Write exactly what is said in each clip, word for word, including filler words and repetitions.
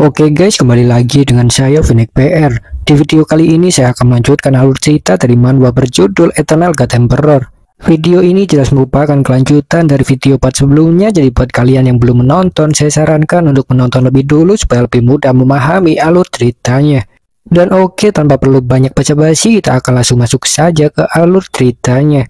Oke guys, kembali lagi dengan saya Vinek P R. Di video kali ini saya akan melanjutkan alur cerita dari manhwa berjudul Eternal God Emperor. Video ini jelas merupakan kelanjutan dari video part sebelumnya, jadi buat kalian yang belum menonton, saya sarankan untuk menonton lebih dulu supaya lebih mudah memahami alur ceritanya. Dan oke, tanpa perlu banyak basa-basi, kita akan langsung masuk saja ke alur ceritanya.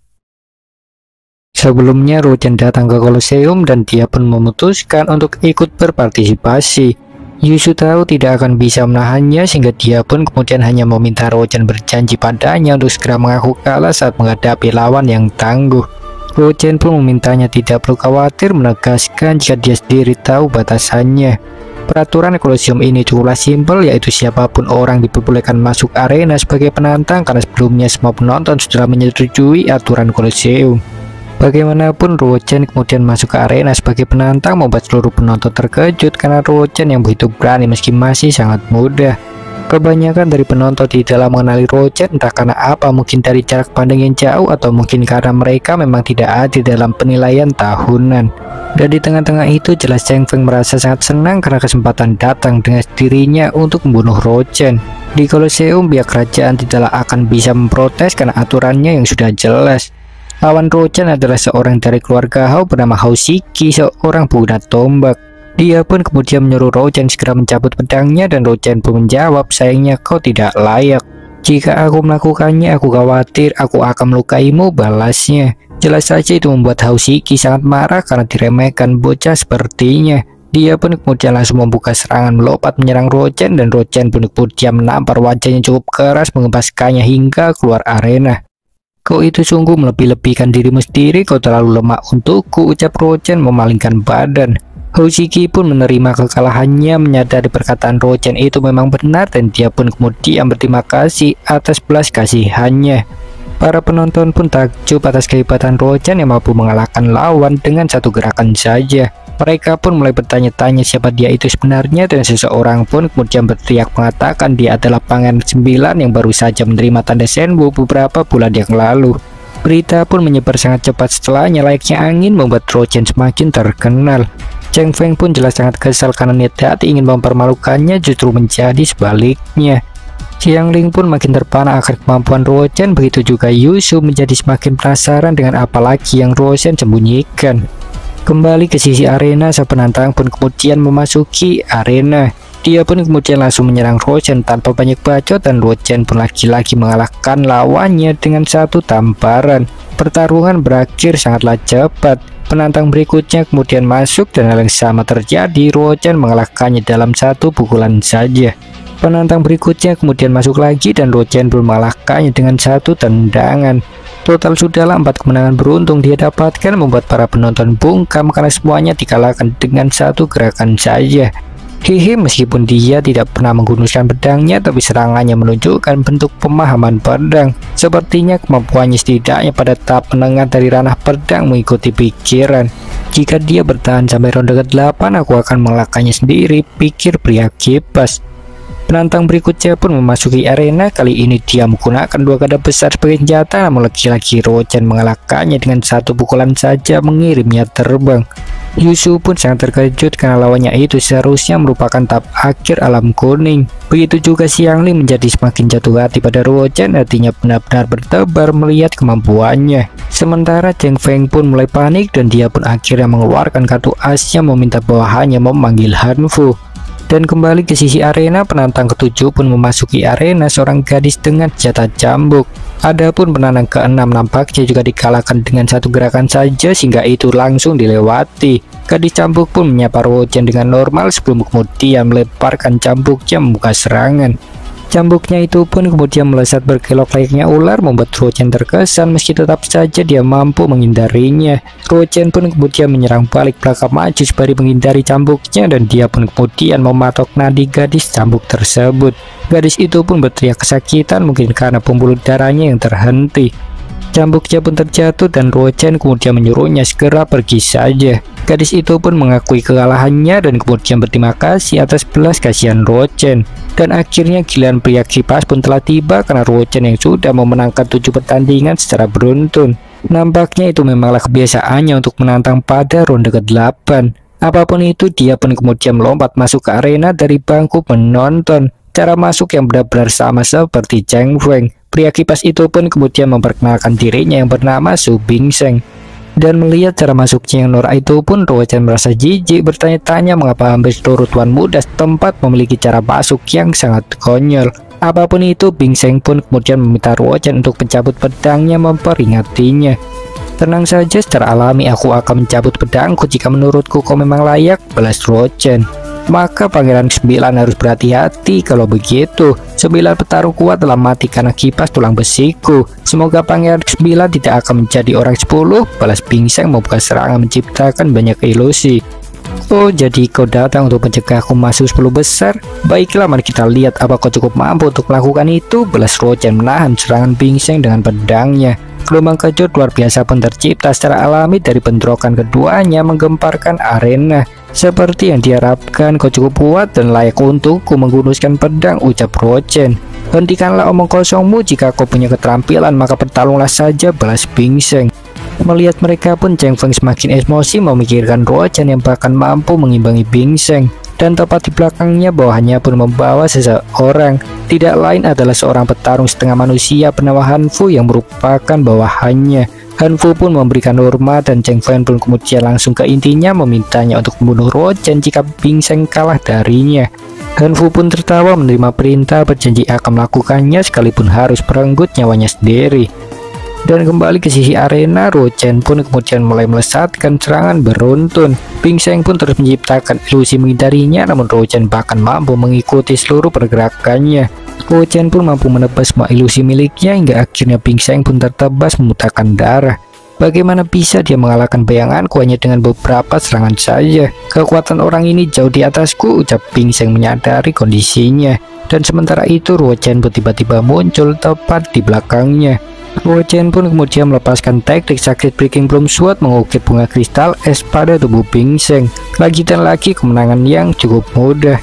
Sebelumnya Rochen datang ke Colosseum dan dia pun memutuskan untuk ikut berpartisipasi. Yushu tahu tidak akan bisa menahannya sehingga dia pun kemudian hanya meminta Rochen berjanji padanya untuk segera mengaku kalah saat menghadapi lawan yang tangguh. Rochen pun memintanya tidak perlu khawatir, menegaskan jika dia sendiri tahu batasannya. Peraturan Colosseum ini cukuplah simpel, yaitu siapapun orang diperbolehkan masuk arena sebagai penantang karena sebelumnya semua penonton sudah menyetujui aturan Colosseum. Bagaimanapun Rochen kemudian masuk ke arena sebagai penantang membuat seluruh penonton terkejut karena Rochen yang begitu berani meski masih sangat muda. Kebanyakan dari penonton tidak mengenali Rochen, entah karena apa, mungkin dari jarak pandang yang jauh atau mungkin karena mereka memang tidak adil dalam penilaian tahunan. Dan di tengah-tengah itu jelas Cheng Feng merasa sangat senang karena kesempatan datang dengan dirinya untuk membunuh Rochen. Di Colosseum pihak kerajaan tidaklah akan bisa memprotes karena aturannya yang sudah jelas. Lawan Rochen adalah seorang dari keluarga Hao bernama Hao Shiki, seorang pengguna tombak. Dia pun kemudian menyuruh Rochen segera mencabut pedangnya dan Rochen pun menjawab, sayangnya kau tidak layak. Jika aku melakukannya, aku khawatir aku akan melukaimu, balasnya. Jelas saja itu membuat Hao Shiki sangat marah karena diremehkan bocah sepertinya. Dia pun kemudian langsung membuka serangan melompat menyerang Rochen dan Rochen pun kemudian menampar wajahnya cukup keras mengempaskannya hingga keluar arena. Kau itu sungguh melebih-lebihkan dirimu sendiri, kau terlalu lemah untukku, ucap Rochen memalingkan badan. Hao Shiki pun menerima kekalahannya, menyadari perkataan Rochen itu memang benar dan dia pun kemudian berterima kasih atas belas kasihannya. Para penonton pun takjub atas kehebatan Rochen yang mampu mengalahkan lawan dengan satu gerakan saja. Mereka pun mulai bertanya-tanya siapa dia itu sebenarnya dan seseorang pun kemudian berteriak mengatakan dia adalah Pangeran Sembilan yang baru saja menerima tanda Senwu beberapa bulan yang lalu. Berita pun menyebar sangat cepat setelahnya layaknya angin membuat Rochen semakin terkenal. Cheng Feng pun jelas sangat kesal karena niat hati ingin mempermalukannya justru menjadi sebaliknya. Xiangling pun makin terpana akan kemampuan Rochen, begitu juga Yushu menjadi semakin penasaran dengan apa lagi yang Rochen sembunyikan. Kembali ke sisi arena, sang penantang pun kemudian memasuki arena. Dia pun kemudian langsung menyerang Rochen tanpa banyak bacot dan Rochen pun lagi-lagi mengalahkan lawannya dengan satu tamparan. Pertarungan berakhir sangatlah cepat. Penantang berikutnya kemudian masuk dan hal yang sama terjadi, Rochen mengalahkannya dalam satu pukulan saja. Penantang berikutnya kemudian masuk lagi dan Rochen pun mengalahkannya dengan satu tendangan. Total sudahlah empat kemenangan beruntung dia dapatkan, membuat para penonton bungkam karena semuanya dikalahkan dengan satu gerakan saja. Hihi, meskipun dia tidak pernah menggunakan pedangnya, tapi serangannya menunjukkan bentuk pemahaman pedang. Sepertinya kemampuannya setidaknya pada tahap menengah dari ranah pedang mengikuti pikiran. Jika dia bertahan sampai ronde ke delapan, aku akan mengalahkannya sendiri, pikir pria kipas. Penantang berikutnya pun memasuki arena. Kali ini dia menggunakan dua gada besar sebagai senjata, namun lagi-lagi Rochen mengalahkannya dengan satu pukulan saja, mengirimnya terbang. Yushu pun sangat terkejut karena lawannya itu seharusnya merupakan tahap akhir alam kuning. Begitu juga Xiangling menjadi semakin jatuh hati pada Rochen, artinya benar-benar bertebar melihat kemampuannya. Sementara Cheng Feng pun mulai panik dan dia pun akhirnya mengeluarkan kartu asnya meminta bawahannya memanggil Han Fu. Dan kembali ke sisi arena, penantang ketujuh pun memasuki arena, seorang gadis dengan senjata cambuk. Adapun penantang keenam nampaknya juga dikalahkan dengan satu gerakan saja sehingga itu langsung dilewati. Gadis cambuk pun menyapa Rochen dengan normal sebelum kemudian melemparkan cambuknya membuka serangan. Cambuknya itu pun kemudian melesat berkelok layaknya ular, membuat Rochen terkesan meski tetap saja dia mampu menghindarinya. Rochen pun kemudian menyerang balik belakang maju sembari menghindari cambuknya dan dia pun kemudian mematok nadi gadis cambuk tersebut. Gadis itu pun berteriak kesakitan mungkin karena pembuluh darahnya yang terhenti. Cambuknya pun terjatuh dan Rochen kemudian menyuruhnya segera pergi saja. Gadis itu pun mengakui kekalahannya dan kemudian berterima kasih atas belas kasihan Rochen. Dan akhirnya giliran pria kipas pun telah tiba karena Rochen yang sudah memenangkan tujuh pertandingan secara beruntun. Nampaknya itu memanglah kebiasaannya untuk menantang pada ronde ke delapan. Apapun itu, dia pun kemudian melompat masuk ke arena dari bangku penonton. Cara masuk yang benar-benar sama seperti Cheng Feng. Pria kipas itu pun kemudian memperkenalkan dirinya yang bernama Su Bingsheng. Dan melihat cara masuknya yang norak itu pun, Ruo Chen merasa jijik, bertanya-tanya mengapa hampir seluruh tuan muda setempat memiliki cara masuk yang sangat konyol. Apapun itu, Bingsheng pun kemudian meminta Ruo Chen untuk mencabut pedangnya, memperingatinya. Tenang saja, secara alami aku akan mencabut pedangku jika menurutku kau memang layak, balas Ruo Chen. Maka Pangeran Kesembilan harus berhati-hati kalau begitu. Sembilan petarung kuat telah mati karena kipas tulang besiku. Semoga Pangeran Kesembilan tidak akan menjadi orang sepuluh, balas Bingsheng membuka serangan menciptakan banyak ilusi. Oh, jadi kau datang untuk mencegahku masuk sepuluh besar? Baiklah, mari kita lihat apa kau cukup mampu untuk melakukan itu, balas Ruo Chen menahan serangan Bingsheng dengan pedangnya. Gelombang kejut luar biasa pun tercipta secara alami dari bentrokan keduanya, menggemparkan arena. Seperti yang diharapkan, kau cukup kuat dan layak untukku menggunuskan pedang, ucap Ruo Chen. Hentikanlah omong kosongmu, jika kau punya keterampilan maka bertarunglah saja, balas Bingsheng. Melihat mereka pun, Cheng Feng semakin emosi memikirkan Ruo Chen yang bahkan mampu mengimbangi Bingsheng. Dan tepat di belakangnya bawahnya pun membawa seseorang. Tidak lain adalah seorang petarung setengah manusia bernama Han Fu yang merupakan bawahannya. Han Fu pun memberikan hormat dan Cheng Feng pun kemudian langsung ke intinya memintanya untuk membunuh Ruo Chen jika Bingsheng kalah darinya. Han Fu pun tertawa menerima perintah, berjanji akan melakukannya sekalipun harus merenggut nyawanya sendiri. Dan kembali ke sisi arena, Ruo Chen pun kemudian mulai melesatkan serangan beruntun. Bingsheng pun terus menciptakan ilusi menghindarinya, namun Ruo Chen bahkan mampu mengikuti seluruh pergerakannya. Ruo Chen pun mampu menebas semua ilusi miliknya hingga akhirnya Bingsheng pun tertebas memuntahkan darah. Bagaimana bisa dia mengalahkan bayanganku hanya dengan beberapa serangan saja? Kekuatan orang ini jauh di atasku, ucap Bingsheng menyadari kondisinya. Dan sementara itu Ruo Chen pun tiba-tiba muncul tepat di belakangnya. Ruo Chen pun kemudian melepaskan teknik sakit Breaking Bloom Sword mengukir bunga kristal es pada tubuh Bingsheng. Lagi dan lagi kemenangan yang cukup mudah.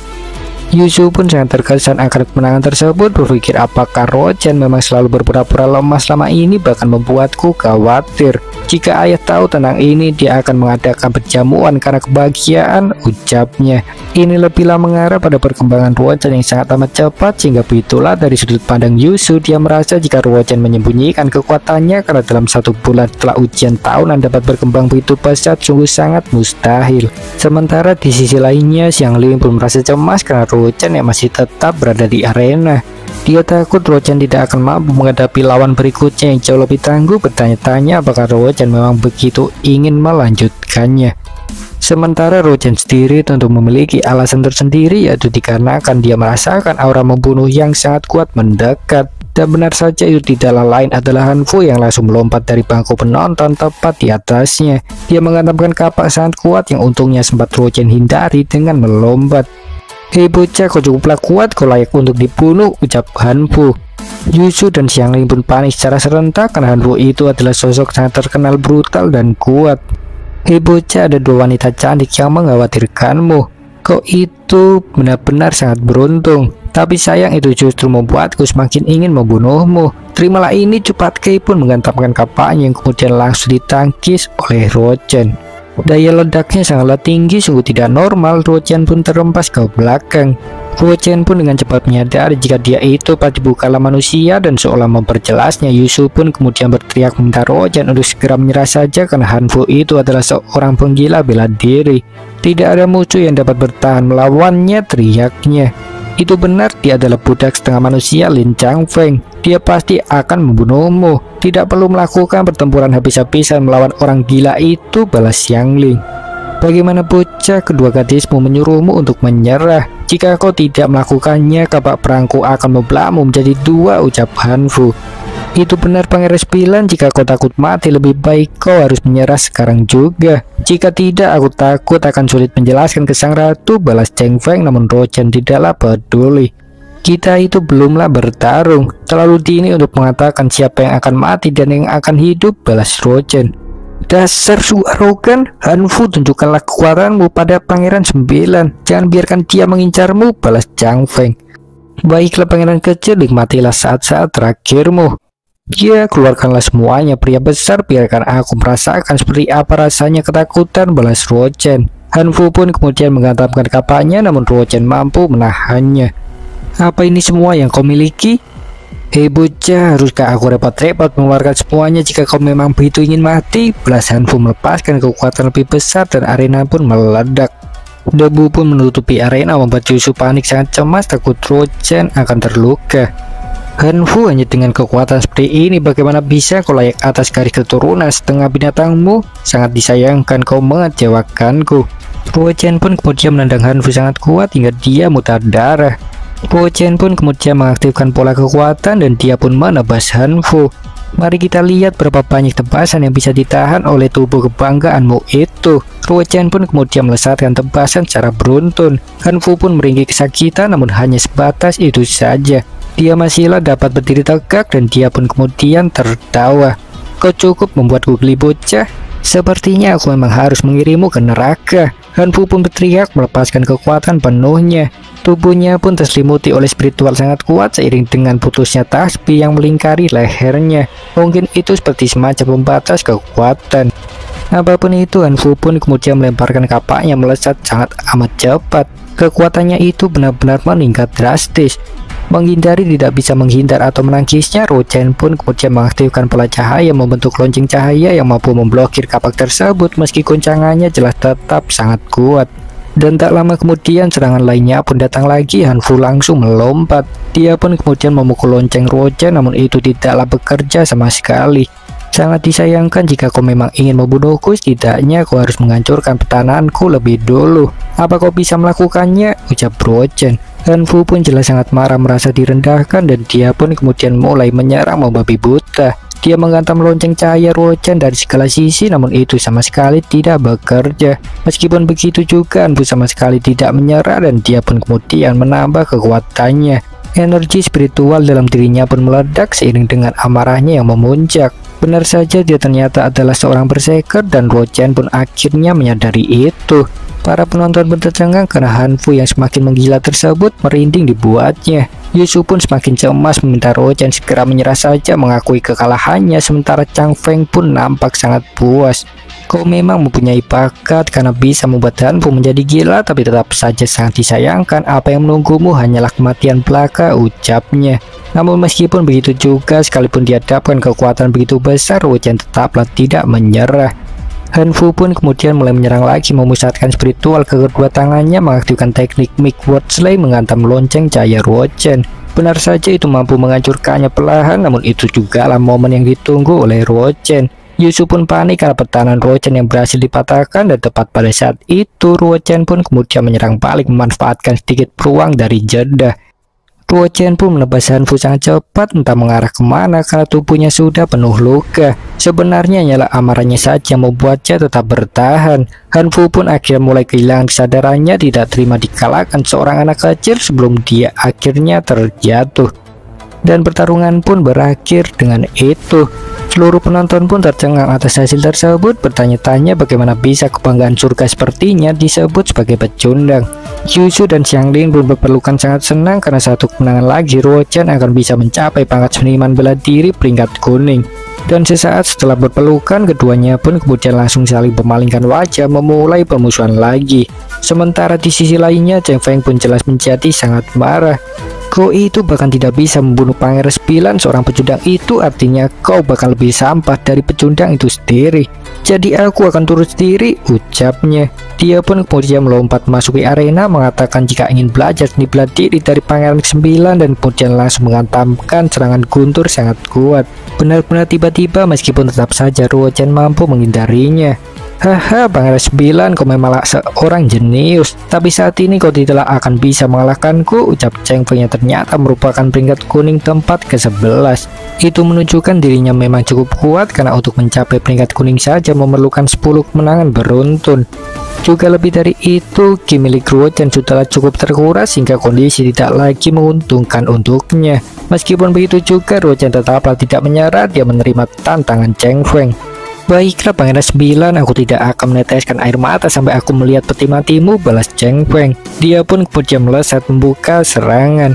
Yushu pun sangat terkesan akan kemenangan tersebut, berpikir apakah Ruo Chen memang selalu berpura-pura lemah selama ini, bahkan membuatku khawatir. Jika ayah tahu tentang ini, dia akan mengadakan perjamuan karena kebahagiaan, ucapnya. Ini lebihlah mengarah pada perkembangan Ruo Chen yang sangat amat cepat, sehingga begitulah dari sudut pandang Yushu, dia merasa jika Ruo Chen menyembunyikan kekuatannya karena dalam satu bulan setelah ujian tahunan dapat berkembang begitu pesat sungguh sangat mustahil. Sementara di sisi lainnya, Xiang Ling pun merasa cemas karena Ruo Chen yang masih tetap berada di arena. Dia takut Ruo Chen tidak akan mampu menghadapi lawan berikutnya yang jauh lebih tangguh, bertanya-tanya apakah Ruo Chen memang begitu ingin melanjutkannya. Sementara Ruo Chen sendiri tentu memiliki alasan tersendiri, yaitu dikarenakan dia merasakan aura membunuh yang sangat kuat mendekat. Dan benar saja itu tidak lain adalah Han Fu yang langsung melompat dari bangku penonton tepat di atasnya. Dia menghantamkan kapak sangat kuat yang untungnya sempat Ruo Chen hindari dengan melompat. Hei bocah, kau cukuplah kuat, kau layak untuk dibunuh, ucap Han Fu. Yushu dan Xiang Ling pun panik secara serentak karena Han Fu itu adalah sosok sangat terkenal brutal dan kuat. Hei bocah, ada dua wanita cantik yang mengkhawatirkanmu. Kau itu benar-benar sangat beruntung, tapi sayang itu justru membuatku semakin ingin membunuhmu. Terimalah ini, cepat. Kei pun menghantamkan kapaknya yang kemudian langsung ditangkis oleh Ruo Chen. Daya ledaknya sangatlah tinggi, sungguh tidak normal. Ruo Chen pun terhempas ke belakang. Ruo Chen pun dengan cepat menyadari jika dia itu pasti bukanlah manusia, dan seolah memperjelasnya, Yushu pun kemudian berteriak meminta Ruo Chen untuk segera menyerah saja karena Han Fu itu adalah seorang penggila bela diri. Tidak ada musuh yang dapat bertahan melawannya, teriaknya. Itu benar, dia adalah budak setengah manusia Lin Changfeng. Dia pasti akan membunuhmu. Tidak perlu melakukan pertempuran habis-habisan melawan orang gila itu, balas Xiang Ling. Bagaimana bocah, kedua gadismu menyuruhmu untuk menyerah. Jika kau tidak melakukannya, kapak perangku akan membelahmu menjadi dua, ucap Han Fu. Itu benar Pangeran Sembilan, jika kau takut mati lebih baik kau harus menyerah sekarang juga. Jika tidak, aku takut akan sulit menjelaskan ke sang ratu, balas Cheng Feng. Namun Ruo Chen tidaklah peduli. Kita itu belumlah bertarung, terlalu dini untuk mengatakan siapa yang akan mati dan yang akan hidup, balas Ruo Chen. Dasar su arogan, Han Fu, tunjukkanlah kekuatanmu pada Pangeran Sembilan. Jangan biarkan dia mengincarmu, balas Chang Feng. Baiklah pangeran kecil, nikmatilah saat-saat terakhirmu. Ya, keluarkanlah semuanya, pria besar, biarkan aku merasakan seperti apa rasanya ketakutan, balas Ruo Chen. Han Fu pun kemudian menghantamkan kapaknya, namun Ruo Chen mampu menahannya. Apa ini semua yang kau miliki? Hei bocah, haruskah aku repot-repot mengeluarkan semuanya jika kau memang begitu ingin mati? Belas Han Fu melepaskan kekuatan lebih besar dan arena pun meledak. Debu pun menutupi arena, membuat Yushu panik sangat cemas, takut Ruo Chen akan terluka. Han Fu, hanya dengan kekuatan seperti ini bagaimana bisa kau layak atas garis keturunan setengah binatangmu? Sangat disayangkan kau mengecewakanku. Ruo Chen pun kemudian menendang Han Fu sangat kuat hingga dia muntah darah. Ruo Chen pun kemudian mengaktifkan pola kekuatan dan dia pun menebas Han Fu. Mari kita lihat berapa banyak tebasan yang bisa ditahan oleh tubuh kebanggaanmu itu. Ruo Chen pun kemudian melesatkan tebasan secara beruntun. Han Fu pun meringkik kesakitan, namun hanya sebatas itu saja. Dia masihlah dapat berdiri tegak dan dia pun kemudian tertawa. Kau cukup membuatku geli bocah. Sepertinya aku memang harus mengirimmu ke neraka. Han Fu pun berteriak melepaskan kekuatan penuhnya. Tubuhnya pun terselimuti oleh spiritual sangat kuat seiring dengan putusnya tasbih yang melingkari lehernya. Mungkin itu seperti semacam pembatas kekuatan. Apapun itu, Han Fu pun kemudian melemparkan kapaknya melesat sangat amat cepat. Kekuatannya itu benar-benar meningkat drastis. Menghindari tidak bisa menghindar atau menangkisnya, Ruo Chen pun kemudian mengaktifkan pola cahaya membentuk lonceng cahaya yang mampu memblokir kapak tersebut meski goncangannya jelas tetap sangat kuat. Dan tak lama kemudian serangan lainnya pun datang lagi. Han Fu langsung melompat. Dia pun kemudian memukul lonceng Ruo Chen, namun itu tidaklah bekerja sama sekali. Sangat disayangkan, jika kau memang ingin membunuhku, setidaknya kau harus menghancurkan pertahananku lebih dulu. Apa kau bisa melakukannya? Ucap Ruo Chen. Han Fu pun jelas sangat marah, merasa direndahkan, dan dia pun kemudian mulai menyerang membabi buta. Dia menghantam lonceng cahaya Ruo Chen dari segala sisi, namun itu sama sekali tidak bekerja. Meskipun begitu juga, Han Fu sama sekali tidak menyerah dan dia pun kemudian menambah kekuatannya. Energi spiritual dalam dirinya pun meledak seiring dengan amarahnya yang memuncak. Benar saja, dia ternyata adalah seorang berserker dan Ruo Chen pun akhirnya menyadari itu. Para penonton pun tercengang karena Han Fu yang semakin menggila tersebut merinding dibuatnya. Yushu pun semakin cemas meminta Ruo Chen segera menyerah saja mengakui kekalahannya, sementara Chang Feng pun nampak sangat puas. Kau memang mempunyai bakat karena bisa membuat Han Fu menjadi gila, tapi tetap saja sangat disayangkan. Apa yang menunggumu hanyalah kematian belaka, ucapnya. Namun meskipun begitu juga, sekalipun dihadapkan kekuatan begitu besar, Ruo Chen tetaplah tidak menyerah. Han Fu pun kemudian mulai menyerang lagi, memusatkan spiritual ke kedua tangannya, mengaktifkan teknik Mix Word Slay menghantam lonceng cahaya Ruo Chen. Benar saja itu mampu menghancurkannya perlahan, namun itu juga lah momen yang ditunggu oleh Ruo Chen. Yushu pun panik karena pertahanan Ruo Chen yang berhasil dipatahkan, dan tepat pada saat itu Ruo Chen pun kemudian menyerang balik memanfaatkan sedikit peluang dari jeda. Ruo Chen pun menebas Han Fu sangat cepat, entah mengarah kemana karena tubuhnya sudah penuh luka. Sebenarnya hanyalah amarahnya saja yang membuatnya tetap bertahan. Han Fu pun akhirnya mulai kehilangan kesadarannya, tidak terima dikalahkan seorang anak kecil sebelum dia akhirnya terjatuh. Dan pertarungan pun berakhir dengan itu. Seluruh penonton pun tercengang atas hasil tersebut, bertanya-tanya bagaimana bisa kebanggaan surga sepertinya disebut sebagai pecundang. Yushu dan Xiangling pun berpelukan sangat senang karena satu kemenangan lagi Ruo Chen akan bisa mencapai pangkat seniman bela diri peringkat kuning. Dan sesaat setelah berpelukan, keduanya pun kemudian langsung saling memalingkan wajah, memulai permusuhan lagi. Sementara di sisi lainnya, Chang Feng pun jelas menjadi sangat marah. Kau itu bahkan tidak bisa membunuh Pangeran Sembilan, seorang pecundang itu artinya kau bahkan lebih sampah dari pecundang itu sendiri. Jadi aku akan turut sendiri, ucapnya. Dia pun kemudian melompat memasuki arena, mengatakan jika ingin belajar seni bela diri dari Pangeran Sembilan, dan kemudian langsung menghantamkan serangan guntur sangat kuat. Benar-benar tiba-tiba, meskipun tetap saja Ruo Chen mampu menghindarinya. Haha, Pangeran Sembilan, kau memanglah seorang jenius. Tapi saat ini kau tidaklah akan bisa mengalahkanku, ucap Chang Feng yang ternyata merupakan peringkat kuning tempat ke sebelas. Itu menunjukkan dirinya memang cukup kuat karena untuk mencapai peringkat kuning saja memerlukan sepuluh kemenangan beruntun. Juga lebih dari itu, ki milik Ruo Chen sudah cukup terkuras hingga kondisi tidak lagi menguntungkan untuknya. Meskipun begitu juga, Ruo Chen tetaplah tidak menyerah, dia menerima tantangan Chang Feng. Baiklah Pangeran Sembilan, aku tidak akan meneteskan air mata sampai aku melihat peti matimu, balas Chang Feng. Dia pun kemudian melesat membuka serangan.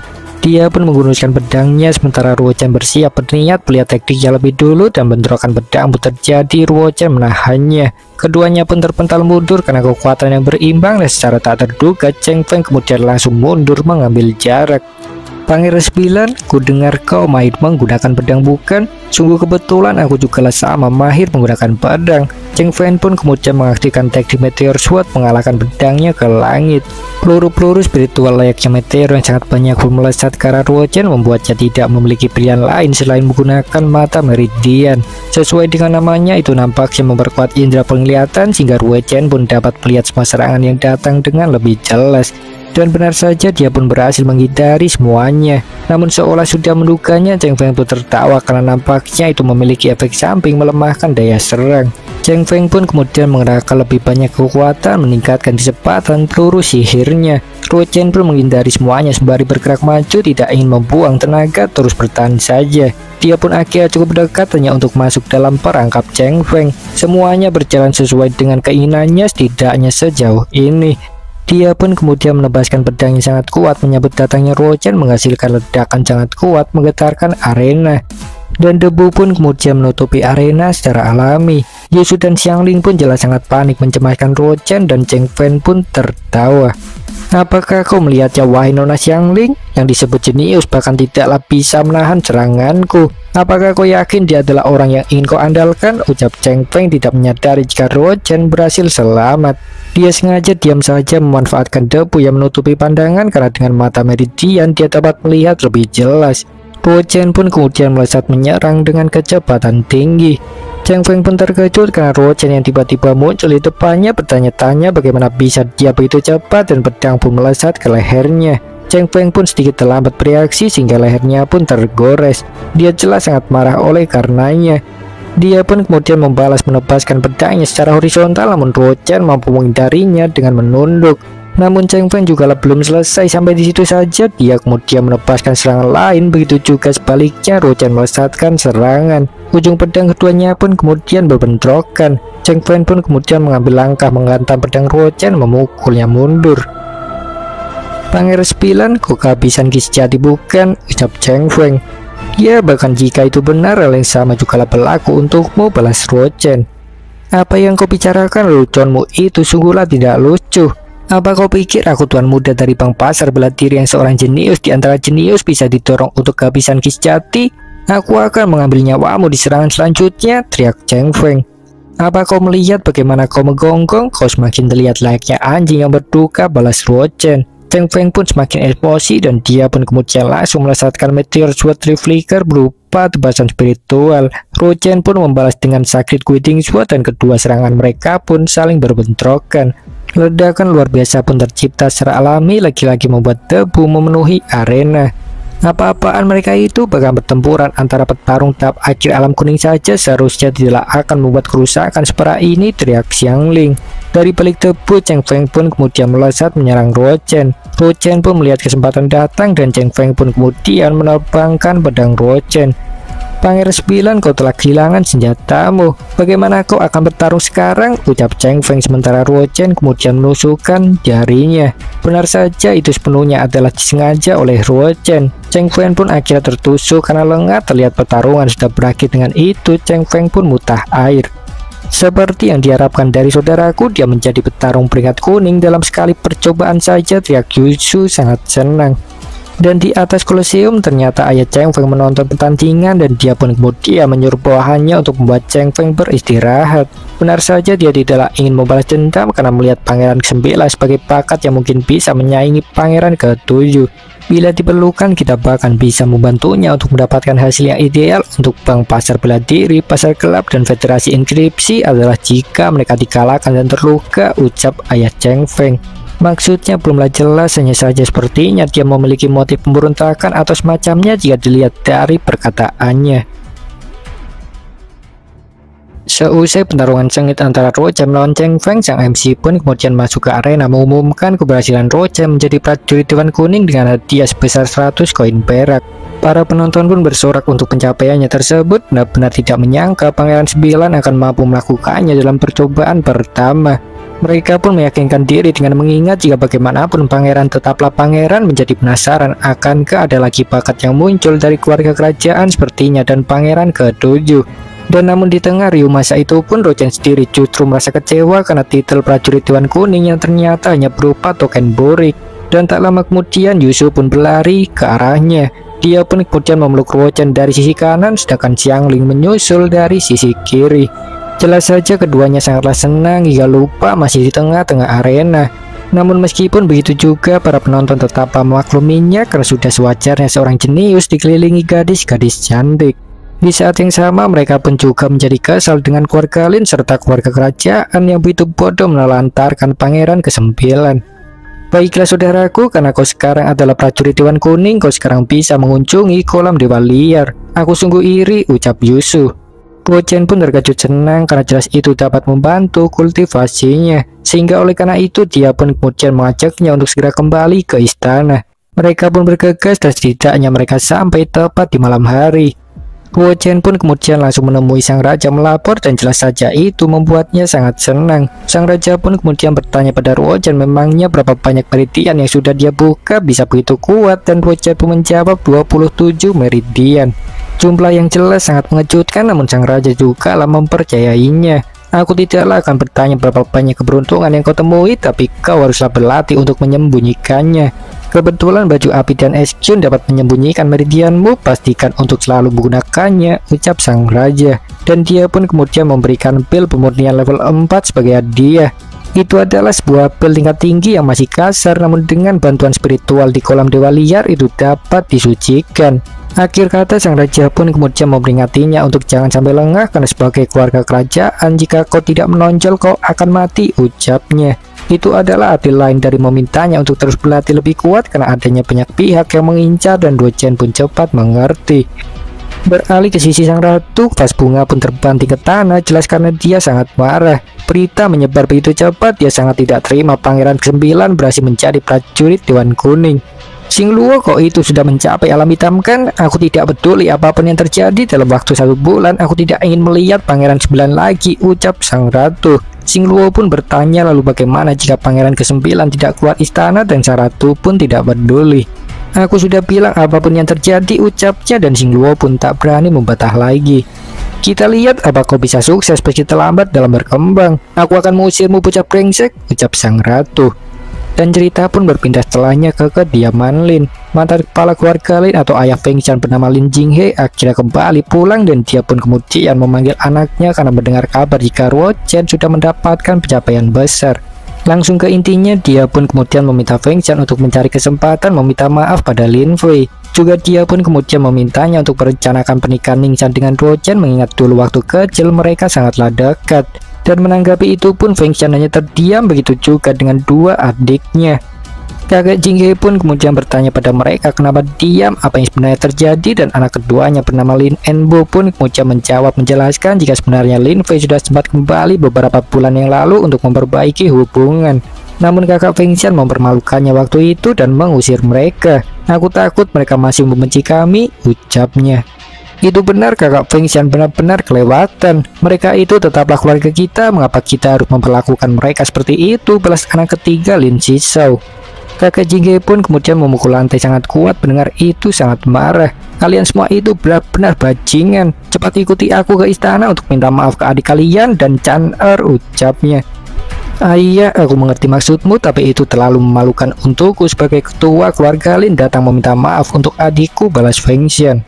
Dia pun menggunakan pedangnya sementara Ruo Chen bersiap berniat melihat taktiknya lebih dulu dan bentrokan pedang pun terjadi. Ruo Chen menahannya. Keduanya pun terpental mundur karena kekuatan yang berimbang dan secara tak terduga Cheng Feng kemudian langsung mundur mengambil jarak. Pangeran sembilan, ku dengar kau mahir menggunakan pedang bukan? Sungguh kebetulan aku juga sama mahir menggunakan pedang. Cheng Feng pun kemudian mengaktifkan teknik Meteor Sword mengalahkan pedangnya ke langit. Peluru-peluru spiritual layaknya meteor yang sangat banyak pun melesat ke arah Ruo Chen membuatnya tidak memiliki pilihan lain selain menggunakan mata meridian. Sesuai dengan namanya itu nampaknya memperkuat indera penglihatan sehingga Ruo Chen pun dapat melihat semua serangan yang datang dengan lebih jelas. Dan benar saja dia pun berhasil menghindari semuanya. Namun seolah sudah menduganya, Cheng Feng pun tertawa karena nampaknya itu memiliki efek samping melemahkan daya serang. Cheng Feng pun kemudian mengerahkan lebih banyak kekuatan meningkatkan kecepatan peluru sihirnya. Ruo Chen pun menghindari semuanya sembari bergerak maju, tidak ingin membuang tenaga, terus bertahan saja. Dia pun akhirnya cukup dekat hanya untuk masuk dalam perangkap Cheng Feng. Semuanya berjalan sesuai dengan keinginannya setidaknya sejauh ini. Dia pun kemudian menebaskan pedang yang sangat kuat menyambut datangnya Ruo Chen menghasilkan ledakan sangat kuat menggetarkan arena. Dan debu pun kemudian menutupi arena secara alami. Yushu dan Xiangling pun jelas sangat panik mencemaskan Ruo Chen dan Cheng Feng pun tertawa. Apakah kau melihatnya wahai Nona Xiangling? Yang disebut jenius bahkan tidaklah bisa menahan seranganku. Apakah kau yakin dia adalah orang yang ingin kau andalkan? Ucap Cheng Feng tidak menyadari jika Ruo Chen berhasil selamat. Dia sengaja diam saja memanfaatkan debu yang menutupi pandangan karena dengan mata meridian dia dapat melihat lebih jelas. Ruo Chen pun kemudian melesat menyerang dengan kecepatan tinggi. Cheng Feng pun terkejut karena Ruo Chen yang tiba-tiba muncul di depannya bertanya-tanya bagaimana bisa dia begitu cepat dan pedang pun melesat ke lehernya. Cheng Feng pun sedikit terlambat bereaksi sehingga lehernya pun tergores. Dia jelas sangat marah oleh karenanya. Dia pun kemudian membalas menebaskan pedangnya secara horizontal namun Ruo Chen mampu menghindarinya dengan menunduk. Namun Cheng Feng juga belum selesai sampai di situ saja, dia kemudian menebaskan serangan lain, begitu juga sebaliknya Ruo Chen melesatkan serangan. Ujung pedang keduanya pun kemudian berbentrokan. Cheng Feng pun kemudian mengambil langkah menghantam pedang Ruo Chen memukulnya mundur. Pangeran sembilan, kok kehabisan ki sejati bukan? Ucap Cheng Feng. Ya, bahkan jika itu benar, hal yang sama juga berlaku untukmu, balas Ruo Chen. Apa yang kau bicarakan, leluconmu itu sungguhlah tidak lucu. Apa kau pikir aku tuan muda dari Bang Pasar bela diri yang seorang jenius di antara jenius bisa didorong untuk kehabisan ki sejati? Aku akan mengambil nyawamu di serangan selanjutnya, teriak Cheng Feng. Apa kau melihat bagaimana kau menggonggong? Kau semakin terlihat layaknya anjing yang berduka, balas Ruo Chen. Cheng Feng pun semakin emosi dan dia pun kemudian langsung melesatkan Meteor Sword Reflecker berupa tebasan spiritual. Ruo Chen pun membalas dengan Sacred Guiding Sword dan kedua serangan mereka pun saling berbentrokan. Ledakan luar biasa pun tercipta secara alami, lagi-lagi membuat debu memenuhi arena. Apa-apaan mereka itu, bahkan pertempuran antara petarung tahap akhir alam kuning saja seharusnya tidak akan membuat kerusakan separah ini, teriak Xiangling. Dari balik debu, Cheng Feng pun kemudian melesat menyerang Ruo Chen. Ruo Chen pun melihat kesempatan datang dan Cheng Feng pun kemudian menerbangkan pedang Ruo Chen. Pangeran sembilan, kau telah kehilangan senjatamu. Bagaimana kau akan bertarung sekarang? Ucap Cheng Feng sementara Ruo Chen kemudian menusukkan jarinya. Benar saja itu sepenuhnya adalah disengaja oleh Ruo Chen. Cheng Feng pun akhirnya tertusuk karena lengah. Terlihat pertarungan sudah berakhir dengan itu. Cheng Feng pun mutah air. Seperti yang diharapkan dari saudaraku, dia menjadi petarung peringkat kuning dalam sekali percobaan saja, teriak Yushu sangat senang. Dan di atas Kolosium ternyata ayah Cheng Feng menonton pertandingan dan dia pun kemudian menyuruh bawahannya untuk membuat Cheng Feng beristirahat. Benar saja dia tidaklah ingin membalas dendam karena melihat pangeran kesembilan sebagai bakat yang mungkin bisa menyaingi pangeran ketujuh. Bila diperlukan kita bahkan bisa membantunya untuk mendapatkan hasil yang ideal untuk Bang Pasar Bela Diri, Pasar Gelap dan Federasi Inskripsi adalah jika mereka dikalahkan dan terluka, ucap ayah Cheng Feng. Maksudnya belumlah jelas, hanya saja sepertinya dia memiliki motif pemberontakan atau semacamnya jika dilihat dari perkataannya. Seusai pertarungan sengit antara Ruo Chen melawan Cheng Feng, sang M C pun kemudian masuk ke arena mengumumkan keberhasilan Ruo Chen menjadi prajurit Dewan Kuning dengan hadiah sebesar seratus koin perak. Para penonton pun bersorak untuk pencapaiannya tersebut, benar-benar tidak menyangka Pangeran Sembilan akan mampu melakukannya dalam percobaan pertama. Mereka pun meyakinkan diri dengan mengingat jika bagaimanapun Pangeran tetaplah Pangeran, menjadi penasaran akankah ada lagi bakat yang muncul dari keluarga kerajaan sepertinya dan Pangeran ketujuh. Dan namun di tengah riuh masa itu pun Rochen sendiri justru merasa kecewa karena titel prajurit Dewan Kuning yang ternyata hanya berupa token Borik. Dan tak lama kemudian Yusuf pun berlari ke arahnya. Dia pun kemudian memeluk Rochen dari sisi kanan, sedangkan Xiangling menyusul dari sisi kiri. Jelas saja keduanya sangatlah senang hingga lupa masih di tengah-tengah arena. Namun meskipun begitu juga para penonton tetap memakluminya karena sudah sewajarnya seorang jenius dikelilingi gadis-gadis cantik. Di saat yang sama mereka pun juga menjadi kesal dengan keluarga Lin serta keluarga kerajaan yang begitu bodoh menelantarkan Pangeran kesembilan. Baiklah saudaraku, karena kau sekarang adalah prajurit Dewan Kuning, kau sekarang bisa mengunjungi kolam Dewa Liar. Aku sungguh iri, ucap Yusuf. Rochen pun terkejut senang karena jelas itu dapat membantu kultivasinya. Sehingga oleh karena itu dia pun kemudian mengajaknya untuk segera kembali ke istana. Mereka pun bergegas dan setidaknya mereka sampai tepat di malam hari. Rochen pun kemudian langsung menemui sang raja melapor dan jelas saja itu membuatnya sangat senang. Sang raja pun kemudian bertanya pada Rochen memangnya berapa banyak meridian yang sudah dia buka bisa begitu kuat, dan Rochen pun menjawab dua puluh tujuh meridian. Jumlah yang jelas sangat mengejutkan, namun sang raja juga lah mempercayainya. Aku tidaklah akan bertanya berapa banyak keberuntungan yang kau temui, tapi kau haruslah berlatih untuk menyembunyikannya. Kebetulan baju api dan es Kyun dapat menyembunyikan meridianmu, pastikan untuk selalu menggunakannya, ucap sang raja. Dan dia pun kemudian memberikan pil pemurnian level empat sebagai hadiah. Itu adalah sebuah pil tingkat tinggi yang masih kasar, namun dengan bantuan spiritual di kolam Dewa Liar itu dapat disucikan. Akhir kata sang raja pun kemudian memperingatinya untuk jangan sampai lengah karena sebagai keluarga kerajaan jika kau tidak menonjol kau akan mati, ucapnya. Itu adalah arti lain dari memintanya untuk terus berlatih lebih kuat karena adanya banyak pihak yang mengincar, dan Rochen pun cepat mengerti. Beralih ke sisi sang ratu, vas bunga pun terbanting ke tanah, jelas karena dia sangat marah. Berita menyebar begitu cepat, dia sangat tidak terima Pangeran kesembilan berhasil menjadi prajurit Dewan Kuning. Xingluo, kok itu sudah mencapai alam hitam kan? Aku tidak peduli apapun yang terjadi dalam waktu satu bulan, aku tidak ingin melihat Pangeran sembilan lagi, ucap sang ratu. Xingluo pun bertanya lalu bagaimana jika Pangeran kesembilan tidak keluar istana, dan sang ratu pun tidak peduli. Aku sudah bilang apapun yang terjadi, ucapnya, dan Xingluo pun tak berani membantah lagi. Kita lihat apa kau bisa sukses meski terlambat dalam berkembang. Aku akan mengusirmu bocah brengsek, ucap sang ratu. Dan cerita pun berpindah setelahnya ke kediaman Lin. Mantan kepala keluarga Lin atau ayah Feng Xian bernama Lin Jinghe akhirnya kembali pulang, dan dia pun kemudian memanggil anaknya karena mendengar kabar jika Rochen sudah mendapatkan pencapaian besar. Langsung ke intinya, dia pun kemudian meminta Feng Xian untuk mencari kesempatan meminta maaf pada Lin Fei. Juga dia pun kemudian memintanya untuk merencanakan pernikahan Ning Xian dengan Rochen mengingat dulu waktu kecil mereka sangatlah dekat. Dan menanggapi itu pun Feng Xian hanya terdiam, begitu juga dengan dua adiknya. Kakek Jinghe pun kemudian bertanya pada mereka kenapa diam, apa yang sebenarnya terjadi, dan anak keduanya bernama Lin Enbo pun kemudian menjawab menjelaskan jika sebenarnya Lin Fei sudah sempat kembali beberapa bulan yang lalu untuk memperbaiki hubungan. Namun kakak Feng Xian mempermalukannya waktu itu dan mengusir mereka. Aku takut mereka masih membenci kami, ucapnya. Itu benar, kakak Feng Xian benar-benar kelewatan. Mereka itu tetaplah keluarga kita, mengapa kita harus memperlakukan mereka seperti itu, balas anak ketiga Lin Shisao. Kakak Jinghe pun kemudian memukul lantai sangat kuat, mendengar itu sangat marah. Kalian semua itu benar-benar bajingan. Cepat ikuti aku ke istana untuk minta maaf ke adik kalian dan Chan-er, ucapnya. Ayah, aku mengerti maksudmu, tapi itu terlalu memalukan untukku sebagai ketua keluarga Lin datang meminta maaf untuk adikku, balas Feng Xian.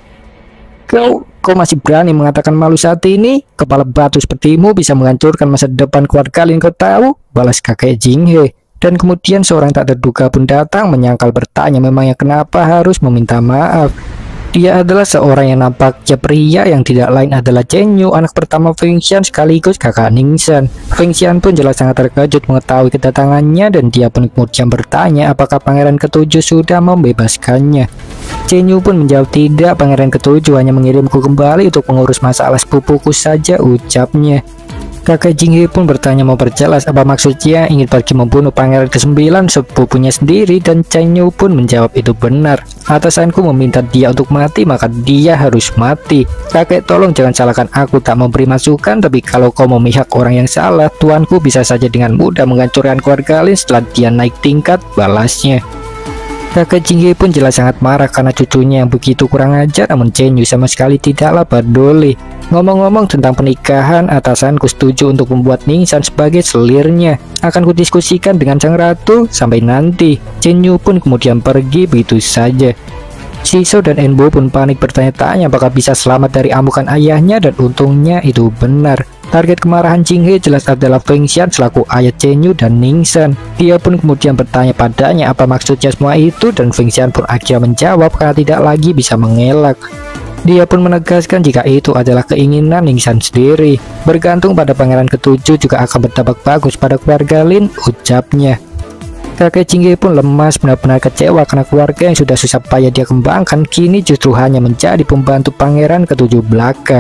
Kau, kau masih berani mengatakan malu saat ini? Kepala batu sepertimu bisa menghancurkan masa depan keluarga Lin, kau tahu? Balas kakek Jinghe. Dan kemudian seorang tak terduga pun datang menyangkal bertanya memangnya kenapa harus meminta maaf. Dia adalah seorang yang nampaknya pria yang tidak lain adalah Chen Yu, anak pertama Feng Xian sekaligus kakak Ning Xian. Feng Xian pun jelas sangat terkejut mengetahui kedatangannya, dan dia pun kemudian bertanya apakah pangeran ketujuh sudah membebaskannya. Chen Yu pun menjawab tidak, pangeran ketujuh hanya mengirimku kembali untuk mengurus masalah sepupuku saja, ucapnya. Kakek Jinghe pun bertanya mau perjelas apa maksudnya ingin pergi membunuh pangeran kesembilan sepupunya sendiri, dan Cheng Yu pun menjawab itu benar. Atasanku meminta dia untuk mati, maka dia harus mati. Kakek, tolong jangan salahkan aku tak memberi masukan, tapi kalau kau memihak orang yang salah, tuanku bisa saja dengan mudah menghancurkan keluarga Lin setelah dia naik tingkat, balasnya. Kakek Jinghe pun jelas sangat marah karena cucunya yang begitu kurang ajar, namun Cheng Yu sama sekali tidaklah peduli. Ngomong-ngomong tentang pernikahan, atasanku setuju untuk membuat Ningshan sebagai selirnya. Akan kudiskusikan dengan sang ratu sampai nanti. Cheng Yu pun kemudian pergi begitu saja. Shizou dan Enbo pun panik bertanya-tanya apakah bisa selamat dari amukan ayahnya, dan untungnya itu benar. Target kemarahan Jinghe jelas adalah Feng Xian selaku ayah Cheng Yu dan Ningshan. Dia pun kemudian bertanya padanya apa maksudnya semua itu, dan Feng Xian pun akhirnya menjawab karena tidak lagi bisa mengelak. Dia pun menegaskan jika itu adalah keinginan Ningshan sendiri. Bergantung pada pangeran ketujuh juga akan berdampak bagus pada keluarga Lin, ucapnya. Kakek Jinghe pun lemas, benar-benar kecewa karena keluarga yang sudah susah payah dia kembangkan kini justru hanya menjadi pembantu pangeran ketujuh belaka.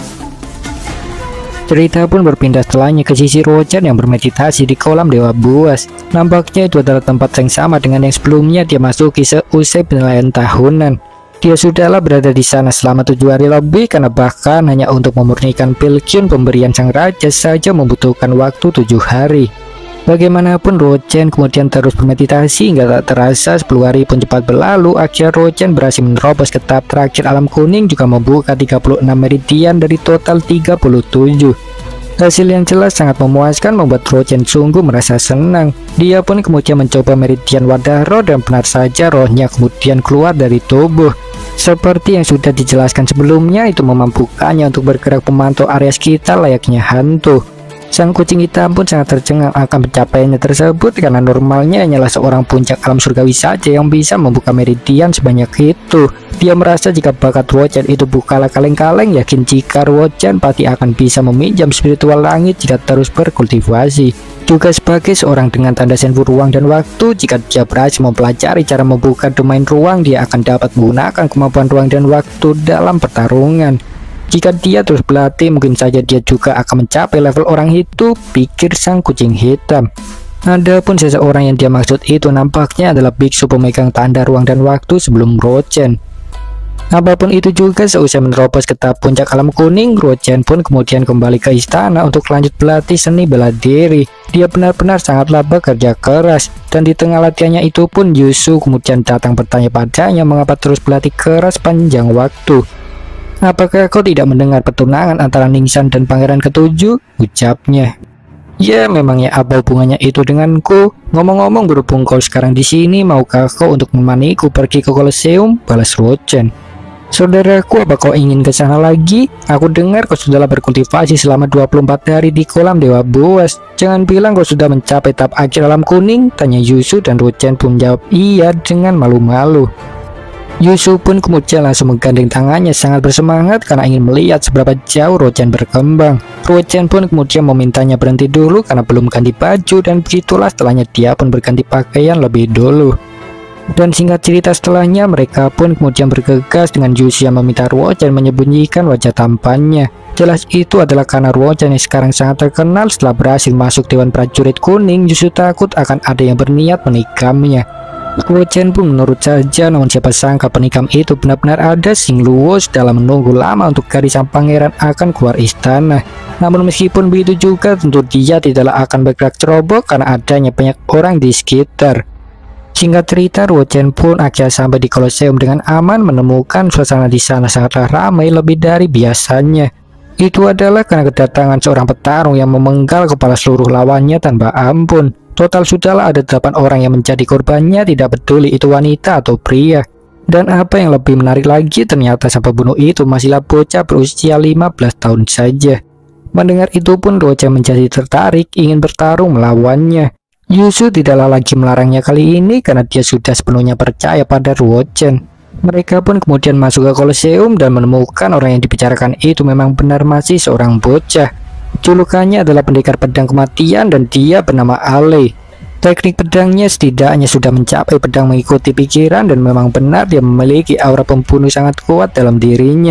Cerita pun berpindah setelahnya ke sisi Rochen yang bermeditasi di kolam Dewa Buas. Nampaknya itu adalah tempat yang sama dengan yang sebelumnya dia masuki seusai penilaian tahunan. Dia sudahlah berada di sana selama tujuh hari lebih, karena bahkan hanya untuk memurnikan Pilkyun pemberian sang raja saja membutuhkan waktu tujuh hari. Bagaimanapun Rochen kemudian terus bermeditasi hingga tak terasa sepuluh hari pun cepat berlalu. Akhirnya Rochen berhasil menerobos ke tahap terakhir alam kuning, juga membuka tiga puluh enam meridian dari total tiga puluh tujuh. Hasil yang jelas sangat memuaskan membuat Rochen sungguh merasa senang. Dia pun kemudian mencoba meridian wadah roh, dan benar saja rohnya kemudian keluar dari tubuh. Seperti yang sudah dijelaskan sebelumnya, itu memampukannya untuk bergerak memantau area sekitar layaknya hantu. Sang kucing hitam pun sangat tercengang akan pencapaiannya tersebut, karena normalnya hanyalah seorang puncak alam surgawi saja yang bisa membuka meridian sebanyak itu. Dia merasa jika bakat Rochen itu bukanlah kaleng-kaleng, yakin jika Rochen pasti akan bisa meminjam spiritual langit jika terus berkultivasi. Juga sebagai seorang dengan tanda senfu ruang dan waktu, jika dia berhasil mempelajari cara membuka domain ruang, dia akan dapat menggunakan kemampuan ruang dan waktu dalam pertarungan. Jika dia terus berlatih, mungkin saja dia juga akan mencapai level orang itu, pikir sang kucing hitam. Adapun seseorang yang dia maksud itu nampaknya adalah biksu pemegang tanda ruang dan waktu sebelum Rochen. Apapun itu juga, seusai menerobos ke tahap puncak alam kuning, Rochen pun kemudian kembali ke istana untuk lanjut berlatih seni bela diri. Dia benar-benar sangatlah bekerja keras, dan di tengah latihannya itu pun Yusu kemudian datang bertanya padanya mengapa terus berlatih keras panjang waktu. Apakah kau tidak mendengar pertunangan antara Ningshan dan pangeran ketujuh? Ucapnya. Ya, memangnya apa hubungannya itu denganku? Ngomong-ngomong, berhubung kau sekarang di sini, maukah kau untuk menemaniku pergi ke Colosseum? Balas Rochen. Saudaraku, apa kau ingin ke sana lagi? Aku dengar kau sudahlah berkultivasi selama dua puluh empat hari di kolam Dewa Buas. Jangan bilang kau sudah mencapai tahap akhir alam kuning, tanya Yusu, dan Rochen pun menjawab iya dengan malu-malu. Yusu pun kemudian langsung menggandeng tangannya sangat bersemangat karena ingin melihat seberapa jauh Rochen berkembang. Rochen pun kemudian memintanya berhenti dulu karena belum ganti baju, dan begitulah setelahnya dia pun berganti pakaian lebih dulu. Dan singkat cerita setelahnya, mereka pun kemudian bergegas dengan Yusu yang meminta Rochen menyembunyikan wajah tampannya. Jelas itu adalah karena Rochen yang sekarang sangat terkenal setelah berhasil masuk Dewan Prajurit Kuning. Yusu takut akan ada yang berniat menikamnya. Rochen pun menurut saja, namun siapa sangka penikam itu benar-benar ada. Xing Luo dalam menunggu lama untuk gadis sang pangeran akan keluar istana. Namun meskipun begitu juga, tentu dia tidaklah akan bergerak ceroboh karena adanya banyak orang di sekitar. Singkat cerita, Rochen pun akhirnya sampai di Colosseum dengan aman, menemukan suasana di sana sangatlah ramai lebih dari biasanya. Itu adalah karena kedatangan seorang petarung yang memenggal kepala seluruh lawannya tanpa ampun. Total sudahlah ada delapan orang yang menjadi korbannya, tidak peduli itu wanita atau pria. Dan apa yang lebih menarik lagi, ternyata sang pembunuh itu masihlah bocah berusia lima belas tahun saja. Mendengar itu pun Rochen menjadi tertarik ingin bertarung melawannya. Yusu tidaklah lagi melarangnya kali ini karena dia sudah sepenuhnya percaya pada Rochen. Mereka pun kemudian masuk ke Colosseum dan menemukan orang yang dibicarakan itu memang benar masih seorang bocah. Julukannya adalah pendekar pedang kematian dan dia bernama Ale. Teknik pedangnya setidaknya sudah mencapai pedang mengikuti pikiran, dan memang benar dia memiliki aura pembunuh sangat kuat dalam dirinya.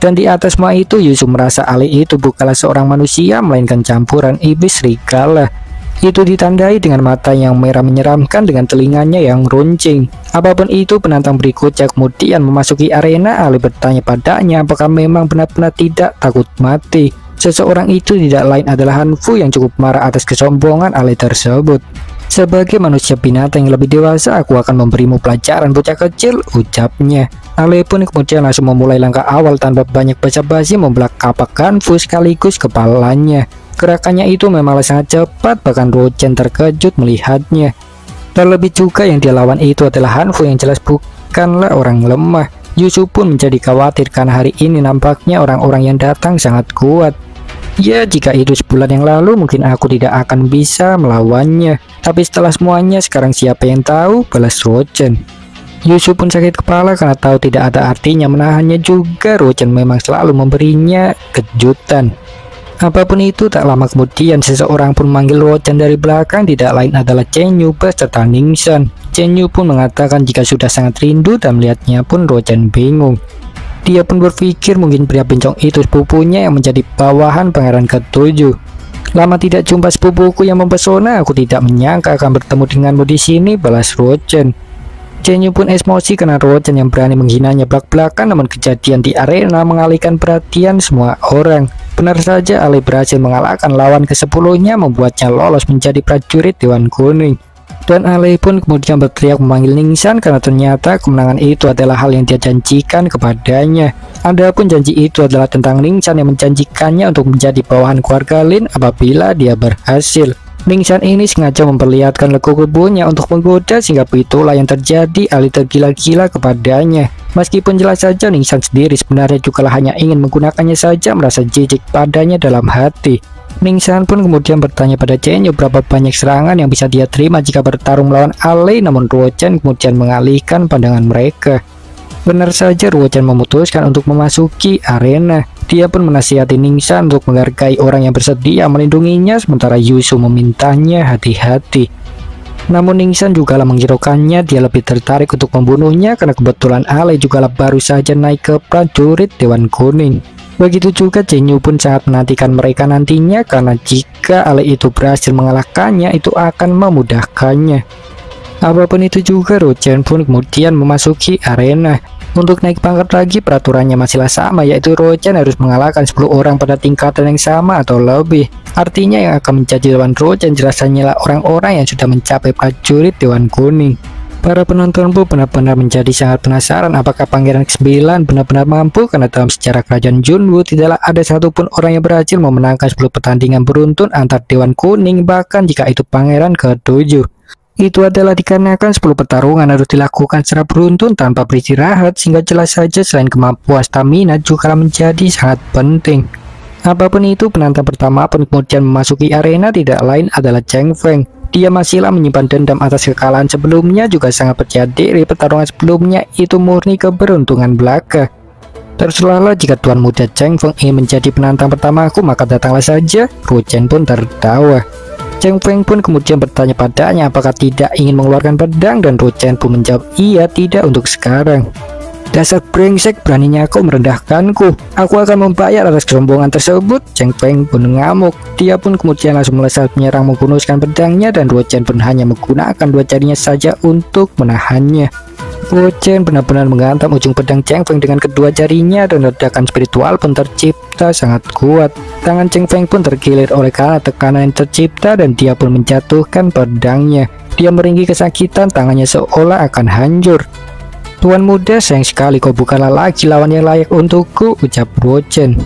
Dan di atas semua itu, Yusuf merasa Ale itu bukanlah seorang manusia, melainkan campuran iblis serigala. Itu ditandai dengan mata yang merah menyeramkan dengan telinganya yang runcing. Apapun itu, penantang berikutnya kemudian memasuki arena. Ale bertanya padanya apakah memang benar-benar tidak takut mati. Seseorang itu tidak lain adalah Han Fu yang cukup marah atas kesombongan Ale tersebut. Sebagai manusia binatang yang lebih dewasa, aku akan memberimu pelajaran bocah kecil, ucapnya. Ale pun kemudian langsung memulai langkah awal tanpa banyak basa-basi membelah kapak Han Fu sekaligus kepalanya. Gerakannya itu memanglah sangat cepat, bahkan Rochen terkejut melihatnya. Terlebih juga yang dia lawan itu adalah Han Fu yang jelas bukanlah orang lemah. Yusuf pun menjadi khawatir karena hari ini nampaknya orang-orang yang datang sangat kuat. Ya, jika itu sebulan yang lalu mungkin aku tidak akan bisa melawannya. Tapi setelah semuanya, sekarang siapa yang tahu, balas Rochen. Yusuf pun sakit kepala karena tahu tidak ada artinya menahannya juga. Rochen memang selalu memberinya kejutan. Apapun itu, tak lama kemudian seseorang pun memanggil Rochen dari belakang, tidak lain adalah Chen Yu beserta Ning Shan. Chen Yu pun mengatakan jika sudah sangat rindu dan melihatnya pun Rochen bingung. Dia pun berpikir mungkin pria bencong itu sepupunya yang menjadi bawahan pangeran ketujuh. Lama tidak jumpa sepupuku yang mempesona, aku tidak menyangka akan bertemu denganmu di sini, balas Rochen. Chen Yu pun emosi karena Rochen yang berani menghinanya belak-belakan, namun kejadian di arena mengalihkan perhatian semua orang. Benar saja Ale berhasil mengalahkan lawan kesepuluhnya, membuatnya lolos menjadi prajurit Dewan Kuning. Dan Ale pun kemudian berteriak memanggil Ning Shan karena ternyata kemenangan itu adalah hal yang dia janjikan kepadanya. Adapun janji itu adalah tentang Ning Shan yang menjanjikannya untuk menjadi bawahan keluarga Lin apabila dia berhasil. Ning Shan ini sengaja memperlihatkan lekuk-lekuknya untuk menggoda, sehingga itulah yang terjadi. Ale tergila-gila kepadanya. Meskipun jelas saja Ning Shan sendiri sebenarnya juga hanya ingin menggunakannya saja, merasa jijik padanya dalam hati. Ning Shan pun kemudian bertanya pada Chen Yu berapa banyak serangan yang bisa dia terima jika bertarung melawan Ale, namun Rochen kemudian mengalihkan pandangan mereka. Benar saja Rochen memutuskan untuk memasuki arena. Dia pun menasihati Ning Shan untuk menghargai orang yang bersedia melindunginya, sementara Yusuf memintanya hati-hati. Namun Ning Shan juga lah menghiraukannya, dia lebih tertarik untuk membunuhnya karena kebetulan Ale juga lah baru saja naik ke prajurit Dewan Kuning. Begitu juga Chen Yu pun sangat menantikan mereka nantinya, karena jika Ale itu berhasil mengalahkannya, itu akan memudahkannya. Apapun itu juga, Rochen pun kemudian memasuki arena. Untuk naik pangkat lagi, peraturannya masihlah sama, yaitu Rochen harus mengalahkan sepuluh orang pada tingkatan yang sama atau lebih. Artinya yang akan menjadi lawan Rochen jelas hanyalah orang-orang yang sudah mencapai prajurit Dewan Kuning. Para penonton pun benar-benar menjadi sangat penasaran apakah Pangeran kesembilan benar-benar mampu, karena dalam sejarah kerajaan Junwu tidaklah ada satupun orang yang berhasil memenangkan sepuluh pertandingan beruntun antar Dewan Kuning, bahkan jika itu Pangeran ketujuh. Itu adalah dikarenakan sepuluh pertarungan harus dilakukan secara beruntun tanpa beristirahat, sehingga jelas saja selain kemampuan stamina juga menjadi sangat penting. Apapun itu, penantang pertama pun kemudian memasuki arena, tidak lain adalah Cheng Feng. Dia masihlah menyimpan dendam atas kekalahan sebelumnya, juga sangat percaya diri pertarungan sebelumnya itu murni keberuntungan belaka. Terserahlah jika tuan muda Cheng Feng ingin menjadi penantang pertamaku, maka datanglah saja. Rochen pun tertawa. Cheng Feng pun kemudian bertanya padanya apakah tidak ingin mengeluarkan pedang, dan Rochen pun menjawab iya, tidak untuk sekarang. Dasar brengsek, beraninya kau merendahkanku. Aku akan membayar atas kesombongan tersebut. Cheng Feng pun mengamuk. Dia pun kemudian langsung melesat menyerang menggunuskan pedangnya, dan Rochen pun hanya menggunakan dua jarinya saja untuk menahannya. Rochen benar-benar menghantam ujung pedang Cheng Feng dengan kedua jarinya, dan ledakan spiritual pun tercipta sangat kuat. Tangan Cheng Feng pun tergilir oleh karena tekanan yang tercipta, dan dia pun menjatuhkan pedangnya. Dia meringkih kesakitan, tangannya seolah akan hancur. Tuan muda, sayang sekali kau bukanlah lagi lawan yang layak untukku, ucap Rochen.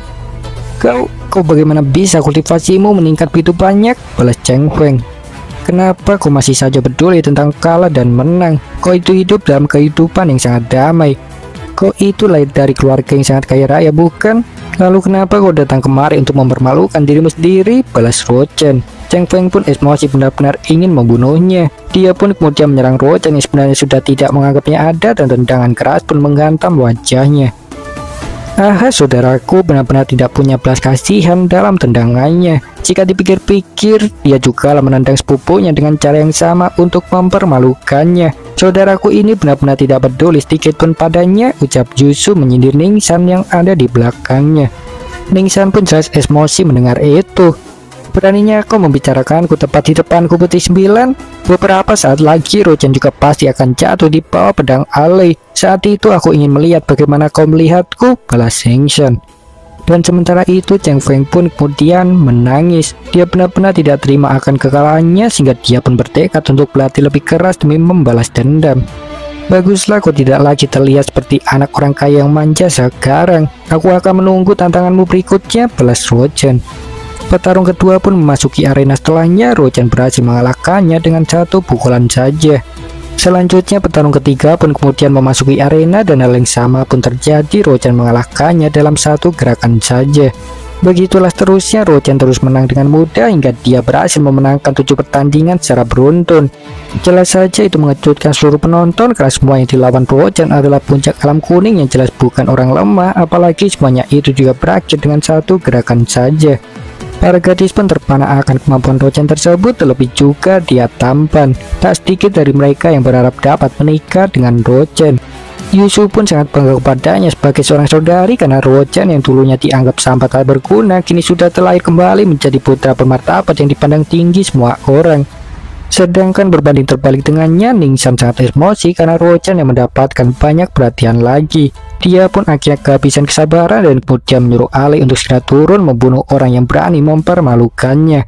Kau, kau bagaimana bisa kultivasimu meningkat begitu banyak, balas Cheng Feng. Kenapa kau masih saja peduli tentang kalah dan menang? Kau itu hidup dalam kehidupan yang sangat damai. Kau itu lahir dari keluarga yang sangat kaya raya, bukan? Lalu kenapa kau datang kemari untuk mempermalukan dirimu sendiri? Balas Rochen. Cheng Feng pun emosi, benar-benar ingin membunuhnya. Dia pun kemudian menyerang Rochen yang sebenarnya sudah tidak menganggapnya ada, dan tendangan keras pun menghantam wajahnya. Ah, saudaraku benar-benar tidak punya belas kasihan dalam tendangannya. Jika dipikir-pikir, dia juga menendang sepupunya dengan cara yang sama untuk mempermalukannya. Saudaraku ini benar-benar tidak peduli sedikit pun padanya, ucap Yusu menyindir Ningsan yang ada di belakangnya. Ningsan pun jelas emosi mendengar itu. Beraninya kau membicarakanku tepat di depanku putih sembilan. Beberapa saat lagi Rochen juga pasti akan jatuh di bawah pedang Ale. Saat itu aku ingin melihat bagaimana kau melihatku, balas Ningsan. Dan sementara itu Cheng Feng pun kemudian menangis. Dia benar-benar tidak terima akan kekalahannya sehingga dia pun bertekad untuk berlatih lebih keras demi membalas dendam. Baguslah kau tidak lagi terlihat seperti anak orang kaya yang manja sekarang. Aku akan menunggu tantanganmu berikutnya, balas Rochen. Petarung kedua pun memasuki arena. Setelahnya Rochen berhasil mengalahkannya dengan satu pukulan saja. Selanjutnya petarung ketiga pun kemudian memasuki arena dan hal yang sama pun terjadi. Rochen mengalahkannya dalam satu gerakan saja. Begitulah seterusnya, Rochen terus menang dengan mudah hingga dia berhasil memenangkan tujuh pertandingan secara beruntun. Jelas saja itu mengejutkan seluruh penonton karena semua yang dilawan Rochen adalah puncak alam kuning yang jelas bukan orang lemah, apalagi semuanya itu juga berakhir dengan satu gerakan saja. Para gadis pun terpana akan kemampuan Rochen tersebut, terlebih juga dia tampan. Tak sedikit dari mereka yang berharap dapat menikah dengan Rochen. Yusu pun sangat bangga kepadanya sebagai seorang saudari karena Rochen yang dulunya dianggap sampah tak berguna kini sudah terlahir kembali menjadi putra bermartabat yang dipandang tinggi semua orang. Sedangkan berbanding terbalik dengannya, Ningsan sangat emosi karena Rochen yang mendapatkan banyak perhatian lagi. Dia pun akhirnya kehabisan kesabaran dan kemudian menyuruh Ale untuk segera turun membunuh orang yang berani mempermalukannya.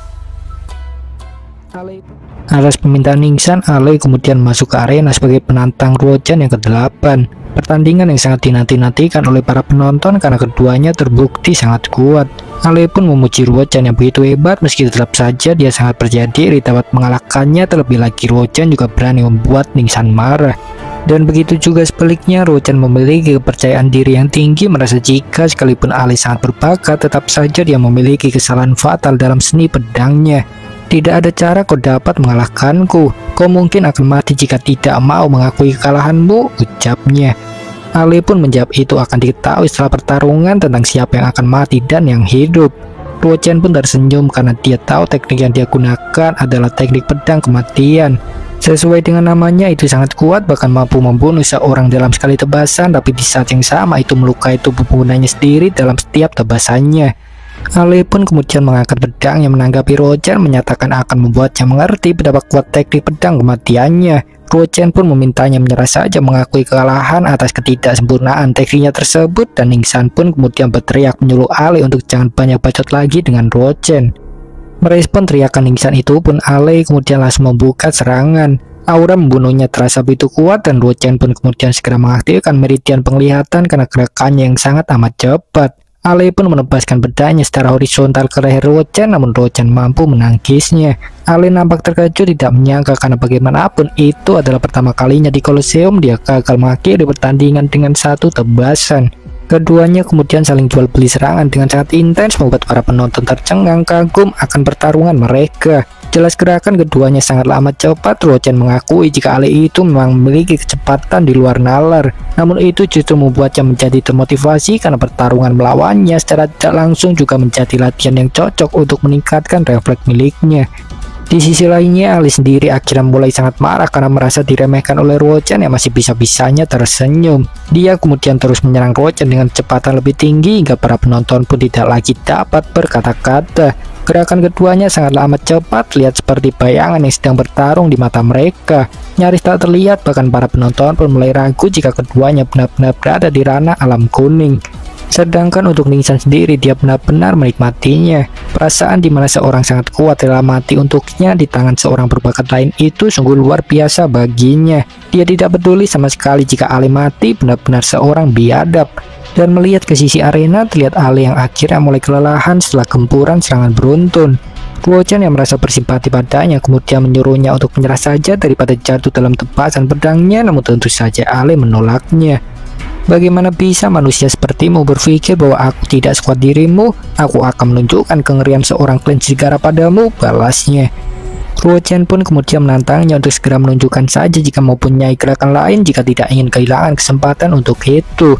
Atas permintaan Ningsan, Ale kemudian masuk ke arena sebagai penantang Rochen yang kedelapan. Pertandingan yang sangat dinanti-nantikan oleh para penonton karena keduanya terbukti sangat kuat. Ale pun memuji Rochen yang begitu hebat meski tetap saja dia sangat percaya diri dapat mengalahkannya. Terlebih lagi Rochen juga berani membuat Ningsan marah. Dan begitu juga sebaliknya, Rochen memiliki kepercayaan diri yang tinggi, merasa jika sekalipun Ale sangat berbakat tetap saja dia memiliki kesalahan fatal dalam seni pedangnya. Tidak ada cara kau dapat mengalahkanku. Kau mungkin akan mati jika tidak mau mengakui kekalahanmu, ucapnya. Ale pun menjawab itu akan diketahui setelah pertarungan tentang siapa yang akan mati dan yang hidup. Rochen pun tersenyum karena dia tahu teknik yang dia gunakan adalah teknik pedang kematian. Sesuai dengan namanya, itu sangat kuat, bahkan mampu membunuh seorang dalam sekali tebasan, tapi di saat yang sama itu melukai tubuh penggunanya sendiri dalam setiap tebasannya. Ale pun kemudian mengangkat pedang yang menanggapi Rochen, menyatakan akan membuatnya mengerti betapa kuat teknik pedang kematiannya. Rochen pun memintanya menyerah saja, mengakui kekalahan atas ketidaksempurnaan tekniknya tersebut, dan Ningsan pun kemudian berteriak menyuruh Ale untuk jangan banyak bacot lagi dengan Rochen. Merespon teriakan Ningsan itu pun Ale kemudian langsung membuka serangan. Aura membunuhnya terasa begitu kuat dan Rochen pun kemudian segera mengaktifkan meridian penglihatan karena gerakannya yang sangat amat cepat. Ale pun menebaskan pedangnya secara horizontal ke leher Rochen, namun Rochen mampu menangkisnya. Ale nampak terkejut, tidak menyangka karena bagaimanapun itu adalah pertama kalinya di Colosseum dia gagal mengakhiri pertandingan dengan satu tebasan. Keduanya kemudian saling jual beli serangan dengan sangat intens, membuat para penonton tercengang kagum akan pertarungan mereka. Jelas gerakan keduanya sangatlah amat cepat. Rochen mengakui jika Ale itu memang memiliki kecepatan di luar nalar, namun itu justru membuatnya menjadi termotivasi karena pertarungan melawannya secara tidak langsung juga menjadi latihan yang cocok untuk meningkatkan refleks miliknya. Di sisi lainnya, Ale sendiri akhirnya mulai sangat marah karena merasa diremehkan oleh Rochen yang masih bisa-bisanya tersenyum. Dia kemudian terus menyerang Rochen dengan kecepatan lebih tinggi hingga para penonton pun tidak lagi dapat berkata-kata. Gerakan keduanya sangatlah amat cepat, lihat seperti bayangan yang sedang bertarung di mata mereka. Nyaris tak terlihat, bahkan para penonton pun mulai ragu jika keduanya benar-benar berada di ranah alam kuning. Sedangkan untuk Ningsan sendiri, dia benar-benar menikmatinya. Perasaan di mana seorang sangat kuat rela mati untuknya di tangan seorang berbakat lain itu sungguh luar biasa baginya. Dia tidak peduli sama sekali jika Ale mati, benar-benar seorang biadab. Dan melihat ke sisi arena, terlihat Ale yang akhirnya mulai kelelahan setelah gempuran serangan beruntun. Rochen yang merasa bersimpati padanya kemudian menyuruhnya untuk menyerah saja daripada jatuh dalam tebasan pedangnya, namun tentu saja Ale menolaknya. Bagaimana bisa manusia sepertimu berpikir bahwa aku tidak sekuat dirimu? Aku akan menunjukkan kengerian seorang kelinci segara padamu, balasnya. Rochen pun kemudian menantangnya untuk segera menunjukkan saja jika mempunyai gerakan lain jika tidak ingin kehilangan kesempatan untuk itu.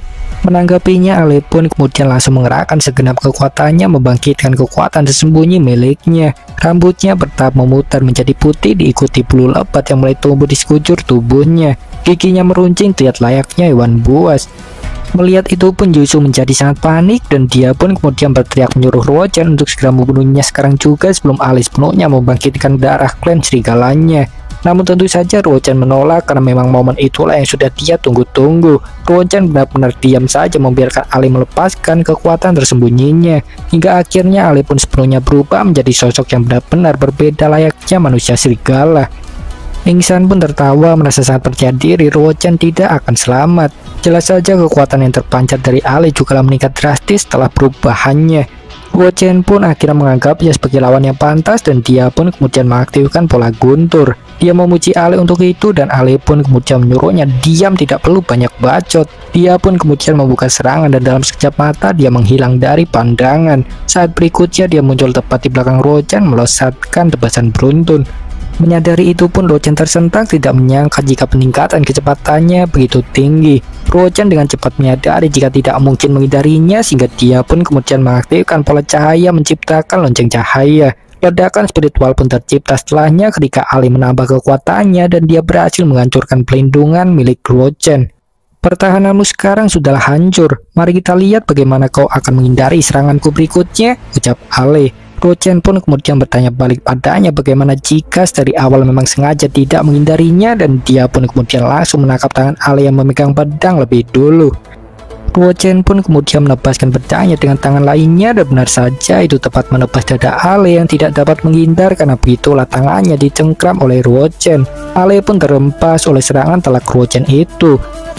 Menanggapinya, Ale pun kemudian langsung mengerahkan segenap kekuatannya membangkitkan kekuatan tersembunyi miliknya. Rambutnya bertahap memutar menjadi putih diikuti bulu lebat yang mulai tumbuh di sekujur tubuhnya. Giginya meruncing terlihat layaknya hewan buas. Melihat itu pun Yushu menjadi sangat panik dan dia pun kemudian berteriak menyuruh Ruochen untuk segera membunuhnya sekarang juga sebelum Ale sepenuhnya membangkitkan darah klan serigalanya. Namun tentu saja Ruochen menolak karena memang momen itulah yang sudah dia tunggu-tunggu. Ruochen benar-benar diam saja membiarkan Ale melepaskan kekuatan tersembunyinya. Hingga akhirnya Ale pun sepenuhnya berubah menjadi sosok yang benar-benar berbeda layaknya manusia serigala. Ningsan pun tertawa merasa sangat percaya diri Ruochen tidak akan selamat. Jelas saja kekuatan yang terpancar dari Ale juga meningkat drastis setelah perubahannya. Ruochen pun akhirnya menganggapnya sebagai lawan yang pantas dan dia pun kemudian mengaktifkan pola guntur. Dia memuji Ale untuk itu dan Ale pun kemudian menyuruhnya diam, tidak perlu banyak bacot. Dia pun kemudian membuka serangan dan dalam sekejap mata dia menghilang dari pandangan. Saat berikutnya dia muncul tepat di belakang Ruochen melesatkan tebasan beruntun. Menyadari itu pun Ruochen tersentak, tidak menyangka jika peningkatan kecepatannya begitu tinggi. Ruochen dengan cepat menyadari jika tidak mungkin menghindarinya sehingga dia pun kemudian mengaktifkan pola cahaya menciptakan lonceng cahaya. Ledakan spiritual pun tercipta setelahnya ketika Ale menambah kekuatannya dan dia berhasil menghancurkan pelindungan milik Ruochen. Pertahananmu sekarang sudahlah hancur. Mari kita lihat bagaimana kau akan menghindari seranganku berikutnya, ucap Ale. Ruochen pun kemudian bertanya balik padanya bagaimana jika dari awal memang sengaja tidak menghindarinya dan dia pun kemudian langsung menangkap tangan Ale yang memegang pedang lebih dulu. Ruochen pun kemudian menebaskan pedangnya dengan tangan lainnya dan benar saja itu tepat menebas dada Ale yang tidak dapat menghindar karena begitulah tangannya dicengkram oleh Ruochen. Ale pun terhempas oleh serangan telak Ruochen itu.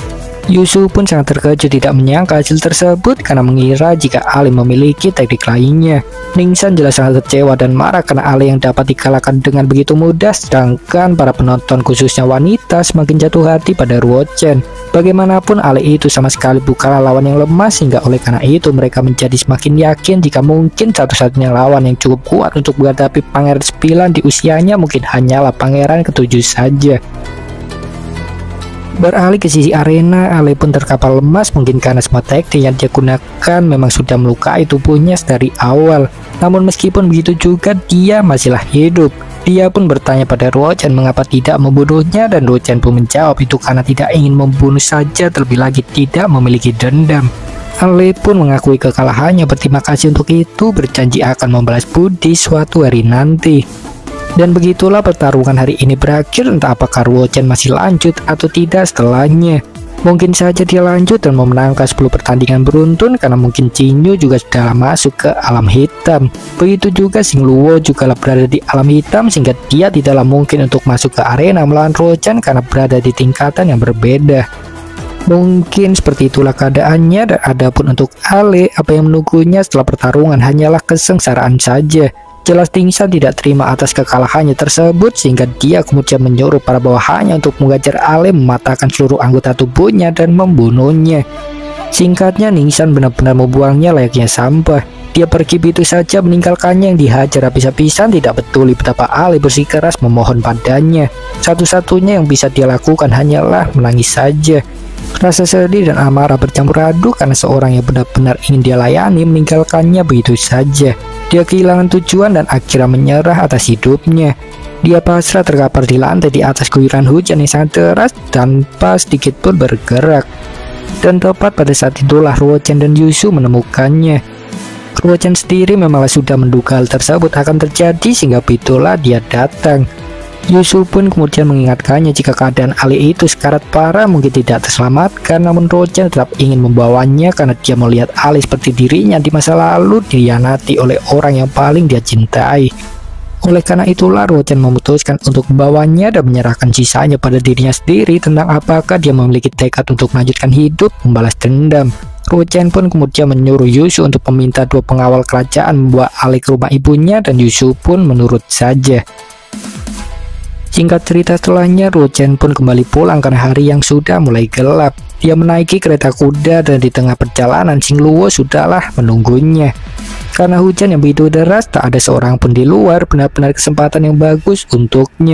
Yushu pun sangat terkejut tidak menyangka hasil tersebut karena mengira jika Ale memiliki teknik lainnya. Ningsan jelas sangat kecewa dan marah karena Ale yang dapat dikalahkan dengan begitu mudah, sedangkan para penonton khususnya wanita semakin jatuh hati pada Ruochen. Bagaimanapun Ale itu sama sekali bukanlah lawan yang lemah sehingga oleh karena itu mereka menjadi semakin yakin jika mungkin satu-satunya lawan yang cukup kuat untuk menghadapi pangeran sembilan di usianya mungkin hanyalah pangeran ketujuh saja. Beralih ke sisi arena, Ale pun terkapar lemas mungkin karena semua teknik yang dia gunakan memang sudah melukai tubuhnya dari awal. Namun meskipun begitu juga dia masihlah hidup. Dia pun bertanya pada Ruochen mengapa tidak membunuhnya dan Ruochen pun menjawab itu karena tidak ingin membunuh saja, terlebih lagi tidak memiliki dendam. Ale pun mengakui kekalahannya, berterima kasih untuk itu, berjanji akan membalas budi suatu hari nanti. Dan begitulah pertarungan hari ini berakhir, entah apakah Ruochen masih lanjut atau tidak setelahnya. Mungkin saja dia lanjut dan memenangkan sepuluh pertandingan beruntun karena mungkin Jinyu juga sudah masuk ke alam hitam. Begitu juga Xingluo juga berada di alam hitam sehingga dia tidaklah mungkin untuk masuk ke arena melawan Ruochen karena berada di tingkatan yang berbeda. Mungkin seperti itulah keadaannya dan adapun untuk Ale, apa yang menunggunya setelah pertarungan hanyalah kesengsaraan saja. Jelas Ningsan tidak terima atas kekalahannya tersebut sehingga dia kemudian menyuruh para bawahannya untuk mengajar Ale mematahkan seluruh anggota tubuhnya dan membunuhnya. Singkatnya Ningsan benar-benar membuangnya layaknya sampah. Dia pergi begitu saja meninggalkannya yang dihajar habis-habisan, tidak peduli betapa Ale bersikeras memohon padanya. Satu-satunya yang bisa dia lakukan hanyalah menangis saja. Rasa sedih dan amarah bercampur aduk karena seorang yang benar-benar ingin dia layani meninggalkannya begitu saja. Dia kehilangan tujuan dan akhirnya menyerah atas hidupnya. Dia pasrah terkapar di lantai di atas guyuran hujan yang sangat deras tanpa sedikit pun bergerak. Dan tepat pada saat itulah Ruochen dan Yushu menemukannya. Ruochen sendiri memanglah sudah menduga hal tersebut akan terjadi sehingga begitulah dia datang. Yushu pun kemudian mengingatkannya jika keadaan Ale itu sekarat parah mungkin tidak terselamatkan, namun Ruochen tetap ingin membawanya karena dia melihat Ale seperti dirinya di masa lalu dihianati oleh orang yang paling dia cintai. Oleh karena itulah Ruochen memutuskan untuk membawanya dan menyerahkan sisanya pada dirinya sendiri tentang apakah dia memiliki tekad untuk melanjutkan hidup membalas dendam. Ruochen pun kemudian menyuruh Yushu untuk meminta dua pengawal kerajaan membawa Ale ke rumah ibunya dan Yushu pun menurut saja. Singkat cerita setelahnya Ruochen pun kembali pulang karena hari yang sudah mulai gelap. Dia menaiki kereta kuda dan di tengah perjalanan Xingluo sudahlah menunggunya. Karena hujan yang begitu deras tak ada seorang pun di luar, benar-benar kesempatan yang bagus untuknya.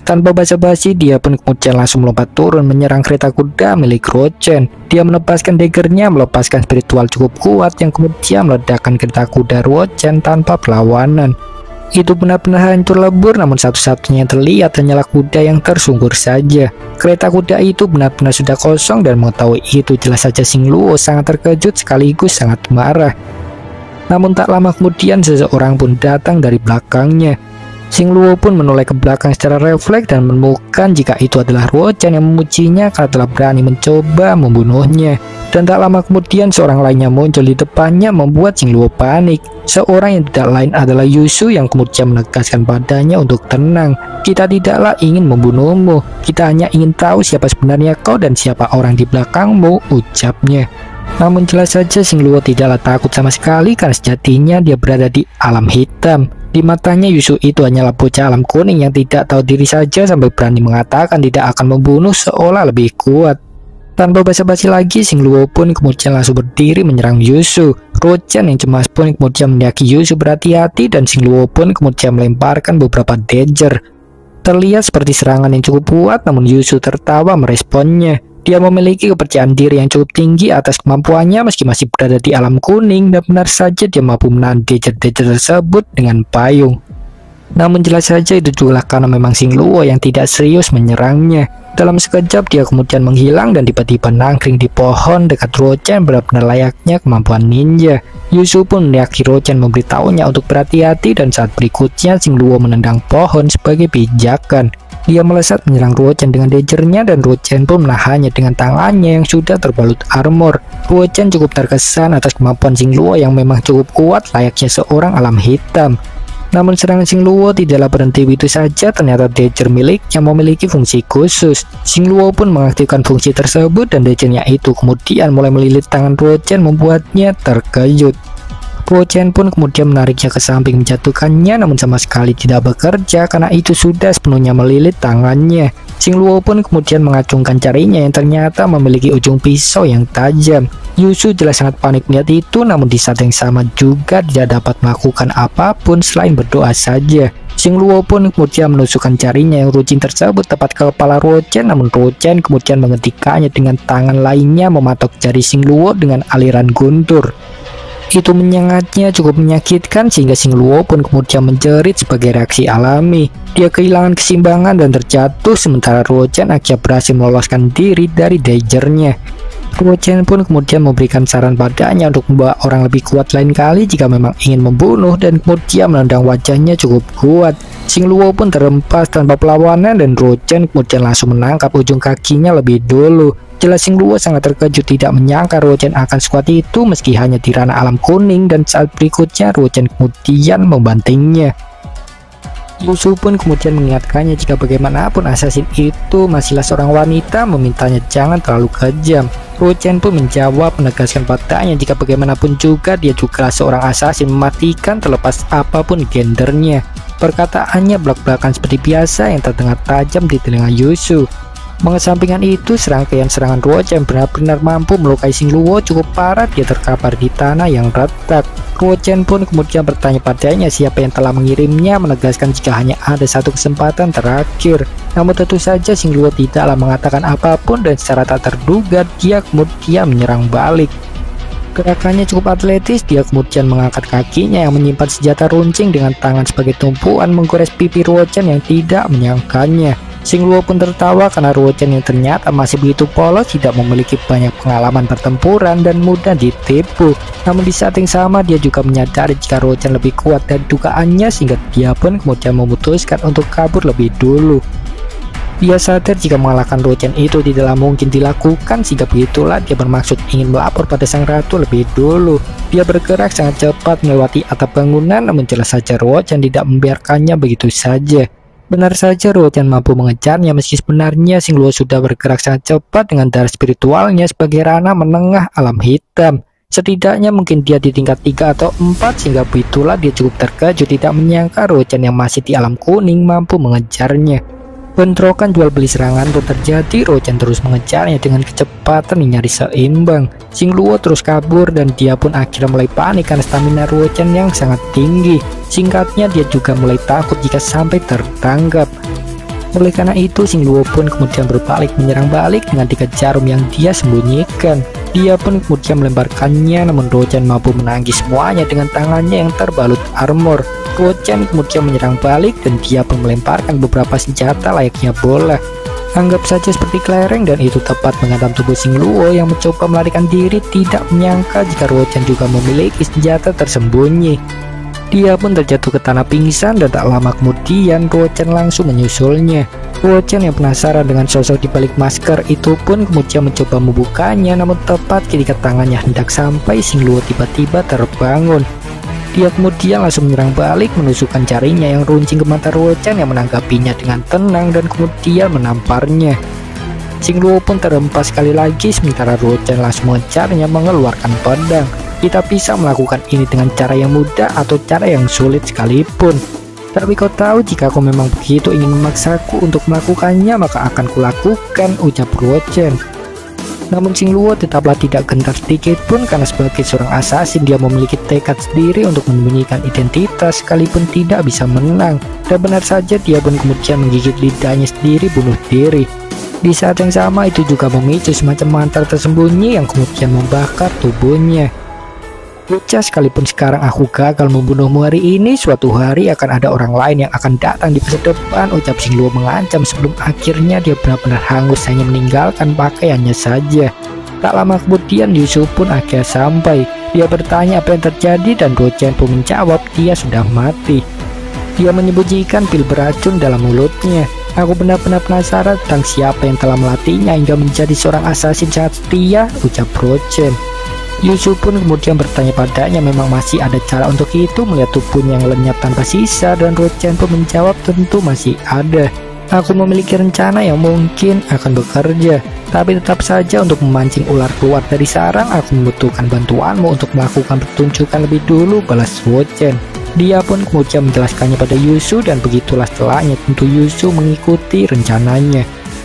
Tanpa basa-basi, dia pun kemudian langsung melompat turun menyerang kereta kuda milik Rochen. Dia melepaskan daggernya, melepaskan spiritual cukup kuat yang kemudian meledakkan kereta kuda Rochen tanpa perlawanan. Itu benar-benar hancur lebur, namun satu-satunya yang terlihat hanyalah kuda yang tersungkur saja. Kereta kuda itu benar-benar sudah kosong, dan mengetahui itu jelas saja Xingluo sangat terkejut sekaligus sangat marah. Namun tak lama kemudian seseorang pun datang dari belakangnya. Xingluo pun menoleh ke belakang secara refleks dan menemukan jika itu adalah Rochen yang memujinya karena telah berani mencoba membunuhnya. Dan tak lama kemudian seorang lainnya muncul di depannya membuat Xingluo panik. Seorang yang tidak lain adalah Yusu yang kemudian menegaskan padanya untuk tenang. Kita tidaklah ingin membunuhmu, kita hanya ingin tahu siapa sebenarnya kau dan siapa orang di belakangmu, ucapnya. Namun jelas saja Xingluo tidaklah takut sama sekali karena sejatinya dia berada di alam hitam. Di matanya Yusu itu hanyalah bocah alam kuning yang tidak tahu diri saja sampai berani mengatakan tidak akan membunuh seolah lebih kuat. Tanpa basa-basi lagi, Xingluo pun kemudian langsung berdiri menyerang Yusu. Rochen yang cemas pun kemudian mendaki Yusu berhati-hati dan Xingluo pun kemudian melemparkan beberapa dagger. Terlihat seperti serangan yang cukup kuat, namun Yusu tertawa meresponnya. Dia memiliki kepercayaan diri yang cukup tinggi atas kemampuannya meski masih berada di alam kuning, dan benar saja dia mampu menahan dagger-dagger tersebut dengan payung. Namun jelas saja itu juga karena memang Xingluo yang tidak serius menyerangnya. Dalam sekejap dia kemudian menghilang dan tiba-tiba nangkring di pohon dekat Rochen benar-benar layaknya kemampuan ninja. Yusu pun mendaki Rochen memberitahunya untuk berhati-hati, dan saat berikutnya Xingluo menendang pohon sebagai pijakan. Dia melesat menyerang Rochen dengan daggernya dan Rochen pun menahannya dengan tangannya yang sudah terbalut armor. Rochen cukup terkesan atas kemampuan Xingluo yang memang cukup kuat layaknya seorang alam hitam. Namun serangan Xingluo tidaklah berhenti begitu saja, ternyata dagger miliknya memiliki fungsi khusus. Xingluo pun mengaktifkan fungsi tersebut dan daggernya itu kemudian mulai melilit tangan Rochen membuatnya terkejut. Rochen pun kemudian menariknya ke samping menjatuhkannya, namun sama sekali tidak bekerja karena itu sudah sepenuhnya melilit tangannya. Xingluo pun kemudian mengacungkan jarinya yang ternyata memiliki ujung pisau yang tajam. Yusu jelas sangat panik melihat itu, namun di saat yang sama juga tidak dapat melakukan apapun selain berdoa saja. Xingluo pun kemudian menusukkan jarinya yang runcing tersebut tepat ke kepala Rochen, namun Rochen kemudian menghentikannya dengan tangan lainnya mematok jari Xingluo dengan aliran guntur. Itu menyengatnya cukup menyakitkan sehingga Xingluo pun kemudian menjerit sebagai reaksi alami. Dia kehilangan keseimbangan dan terjatuh, sementara Rochen akhirnya berhasil meloloskan diri dari daggernya. Rochen pun kemudian memberikan saran padanya untuk membawa orang lebih kuat lain kali jika memang ingin membunuh, dan kemudian menendang wajahnya cukup kuat. Xingluo pun terhempas tanpa perlawanan dan Rochen kemudian langsung menangkap ujung kakinya lebih dulu. Jelas Xingluo sangat terkejut, tidak menyangka Rochen akan sekuat itu meski hanya di ranah alam kuning, dan saat berikutnya Rochen kemudian membantingnya. Yusu pun kemudian mengingatkannya jika bagaimanapun assassin itu masihlah seorang wanita, memintanya jangan terlalu kejam. Rochen pun menjawab menegaskan padanya jika bagaimanapun juga dia juga seorang assassin mematikan terlepas apapun gendernya. Perkataannya belak-belakan seperti biasa yang terdengar tajam di telinga Yusu. Mengesampingkan itu, serangkaian serangan Rochen benar-benar mampu melukai Xingluo cukup parah. Dia terkapar di tanah yang retak. Rochen pun kemudian bertanya padanya siapa yang telah mengirimnya, menegaskan jika hanya ada satu kesempatan terakhir. Namun tentu saja Xingluo tidaklah mengatakan apapun, dan secara tak terduga dia kemudian menyerang balik. Gerakannya cukup atletis, dia kemudian mengangkat kakinya yang menyimpan senjata runcing dengan tangan sebagai tumpuan menggores pipi Rochen yang tidak menyangkanya. Xingluo pun tertawa karena Rochen yang ternyata masih begitu polos, tidak memiliki banyak pengalaman pertempuran dan mudah ditipu. Namun di saat yang sama dia juga menyadari jika Rochen lebih kuat dari dugaannya, sehingga dia pun kemudian memutuskan untuk kabur lebih dulu. Dia sadar jika mengalahkan Rochen itu tidaklah mungkin dilakukan, sehingga begitulah dia bermaksud ingin melapor pada sang ratu lebih dulu. Dia bergerak sangat cepat melewati atap bangunan, namun jelas saja Rochen tidak membiarkannya begitu saja. Benar saja Rochen mampu mengejarnya meski sebenarnya Xingluo sudah bergerak sangat cepat dengan darah spiritualnya sebagai ranah menengah alam hitam. Setidaknya mungkin dia di tingkat tiga atau empat, sehingga begitulah dia cukup terkejut tidak menyangka Rochen yang masih di alam kuning mampu mengejarnya. Bentrokan jual beli serangan pun terjadi. Rochen terus mengejarnya dengan kecepatan yang nyaris seimbang. Xingluo terus kabur dan dia pun akhirnya mulai panik karena stamina Rochen yang sangat tinggi. Singkatnya dia juga mulai takut jika sampai tertangkap. Oleh karena itu, Xing Luo pun kemudian berbalik menyerang balik dengan tiga jarum yang dia sembunyikan. Dia pun kemudian melemparkannya, namun Ruo Chen mampu menangkis semuanya dengan tangannya yang terbalut armor. Ruo Chen kemudian menyerang balik dan dia pun melemparkan beberapa senjata layaknya bola. Anggap saja seperti kelereng, dan itu tepat menghantam tubuh Xing Luo yang mencoba melarikan diri, tidak menyangka jika Ruo Chen juga memiliki senjata tersembunyi. Dia pun terjatuh ke tanah pingsan, dan tak lama kemudian Ruo Chen langsung menyusulnya. Ruo Chen yang penasaran dengan sosok di balik masker itu pun kemudian mencoba membukanya, namun tepat ketika tangannya hendak sampai, Xing Luo tiba-tiba terbangun. Dia kemudian langsung menyerang balik, menusukkan jarinya yang runcing ke mata Ruo Chen yang menanggapinya dengan tenang dan kemudian menamparnya. Xing Luo pun terhempas sekali lagi, sementara Ruo Chen langsung mengejarnya mengeluarkan pedang. Kita bisa melakukan ini dengan cara yang mudah atau cara yang sulit sekalipun. Tapi kau tahu, jika kau memang begitu ingin memaksaku untuk melakukannya, maka akan kulakukan, ucap Ruo Chen. Namun Xing Luo tetaplah tidak gentar sedikit pun, karena sebagai seorang assassin dia memiliki tekad sendiri untuk menyembunyikan identitas sekalipun tidak bisa menang. Dan benar saja, dia pun kemudian menggigit lidahnya sendiri bunuh diri. Di saat yang sama itu juga memicu semacam mantra tersembunyi yang kemudian membakar tubuhnya. Ucap, sekalipun sekarang aku gagal membunuhmu hari ini, suatu hari akan ada orang lain yang akan datang di masa depan, ucap Xing Luo mengancam sebelum akhirnya dia benar-benar hangus hanya meninggalkan pakaiannya saja. Tak lama kemudian Yusuf pun akhirnya sampai. Dia bertanya apa yang terjadi dan Ruo Chen pun menjawab dia sudah mati. Dia menyembunyikan pil beracun dalam mulutnya. Aku benar-benar penasaran tentang siapa yang telah melatihnya hingga menjadi seorang assassin sangat setia, ucap Ruo Chen. Yusuf pun kemudian bertanya padanya memang masih ada cara untuk itu melihat tubuhnya yang lenyap tanpa sisa, dan Ruo Chen pun menjawab tentu masih ada. Aku memiliki rencana yang mungkin akan bekerja, tapi tetap saja untuk memancing ular keluar dari sarang aku membutuhkan bantuanmu untuk melakukan pertunjukan lebih dulu, balas Ruo Chen. Dia pun kemudian menjelaskannya pada Yusuf, dan begitulah setelahnya tentu Yusuf mengikuti rencananya.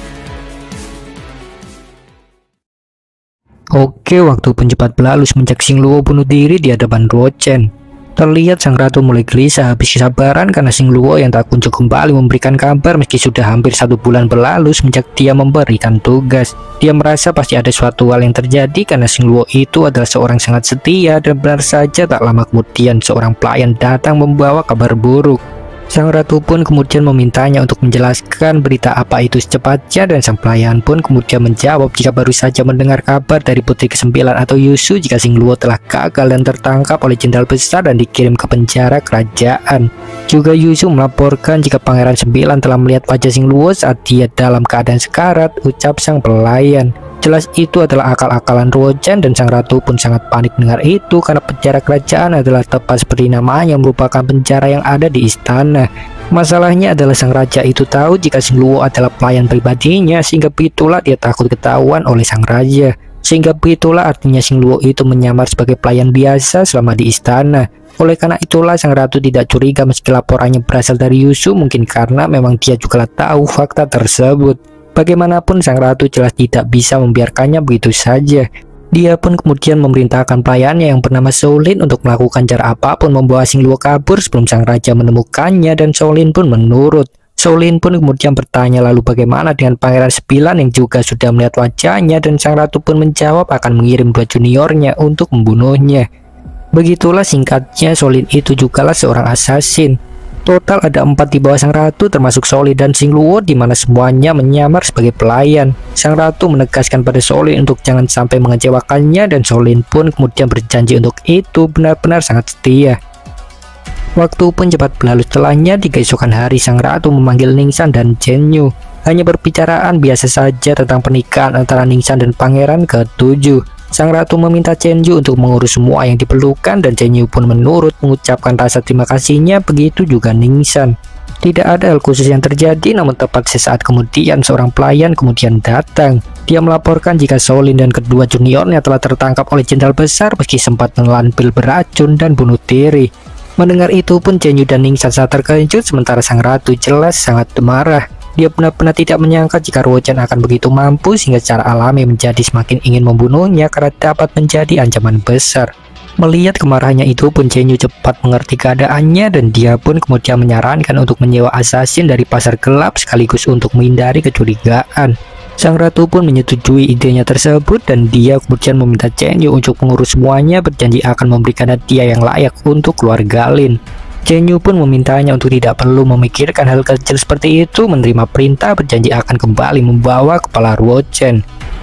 Oke, waktu pun cepat berlalu semenjak Xing Luo bunuh diri di hadapan Ruo Chen. Terlihat sang ratu mulai gelisah habis kesabaran karena Xing Luo yang tak kunjung kembali memberikan kabar meski sudah hampir satu bulan berlalu semenjak dia memberikan tugas. Dia merasa pasti ada suatu hal yang terjadi karena Xing Luo itu adalah seorang sangat setia, dan benar saja tak lama kemudian seorang pelayan datang membawa kabar buruk. Sang ratu pun kemudian memintanya untuk menjelaskan berita apa itu secepatnya, dan sang pelayan pun kemudian menjawab jika baru saja mendengar kabar dari putri kesembilan atau Yusuf jika Xing Luo telah gagal dan tertangkap oleh jenderal besar dan dikirim ke penjara kerajaan. Juga Yusuf melaporkan jika pangeran sembilan telah melihat wajah Xing Luo saat dia dalam keadaan sekarat, ucap sang pelayan. Jelas itu adalah akal-akalan Ruo Chen, dan sang ratu pun sangat panik mendengar itu karena penjara kerajaan adalah tepat seperti namanya merupakan penjara yang ada di istana. Masalahnya adalah sang raja itu tahu jika Xing Luo adalah pelayan pribadinya, sehingga begitulah dia takut ketahuan oleh sang raja. Sehingga begitulah artinya Xing Luo itu menyamar sebagai pelayan biasa selama di istana. Oleh karena itulah sang ratu tidak curiga meski laporannya berasal dari Yusuf, mungkin karena memang dia juga tahu fakta tersebut. Bagaimanapun sang ratu jelas tidak bisa membiarkannya begitu saja. Dia pun kemudian memerintahkan pelayannya yang bernama Shaolin untuk melakukan cara apapun membawa Xing Luo kabur sebelum sang raja menemukannya, dan Shaolin pun menurut. Shaolin pun kemudian bertanya lalu bagaimana dengan pangeran sembilan yang juga sudah melihat wajahnya, dan sang ratu pun menjawab akan mengirim dua juniornya untuk membunuhnya. Begitulah singkatnya, Shaolin itu jugalah seorang assassin. Total ada empat di bawah sang ratu termasuk Shaolin dan Xing Luo, di mana semuanya menyamar sebagai pelayan. Sang ratu menegaskan pada Shaolin untuk jangan sampai mengecewakannya, dan Shaolin pun kemudian berjanji untuk itu benar-benar sangat setia. Waktu pun cepat berlalu setelahnya. Di keesokan hari sang ratu memanggil Ningxan dan Chen Yu. Hanya berbicaraan biasa saja tentang pernikahan antara Ningxan dan pangeran ketujuh. Sang ratu meminta Chen Yu untuk mengurus semua yang diperlukan, dan Chen Yu pun menurut mengucapkan rasa terima kasihnya, begitu juga Ningxan. Tidak ada hal khusus yang terjadi, namun tepat sesaat kemudian seorang pelayan kemudian datang. Dia melaporkan jika Shaolin dan kedua juniornya telah tertangkap oleh jenderal besar meski sempat menelan pil beracun dan bunuh diri. Mendengar itu pun Chen Yu dan Ningxan sangat terkejut, sementara sang ratu jelas sangat marah. Dia benar-benar tidak menyangka jika Ruo Chen akan begitu mampu sehingga secara alami menjadi semakin ingin membunuhnya karena dapat menjadi ancaman besar. Melihat kemarahannya itu pun Chen Yu cepat mengerti keadaannya dan dia pun kemudian menyarankan untuk menyewa assassin dari pasar gelap sekaligus untuk menghindari kecurigaan. Sang ratu pun menyetujui idenya tersebut dan dia kemudian meminta Chen Yu untuk mengurus semuanya, berjanji akan memberikan hadiah yang layak untuk keluarga Lin. Chen Yu pun memintanya untuk tidak perlu memikirkan hal kecil seperti itu, menerima perintah, berjanji akan kembali membawa kepala Ruo Chen.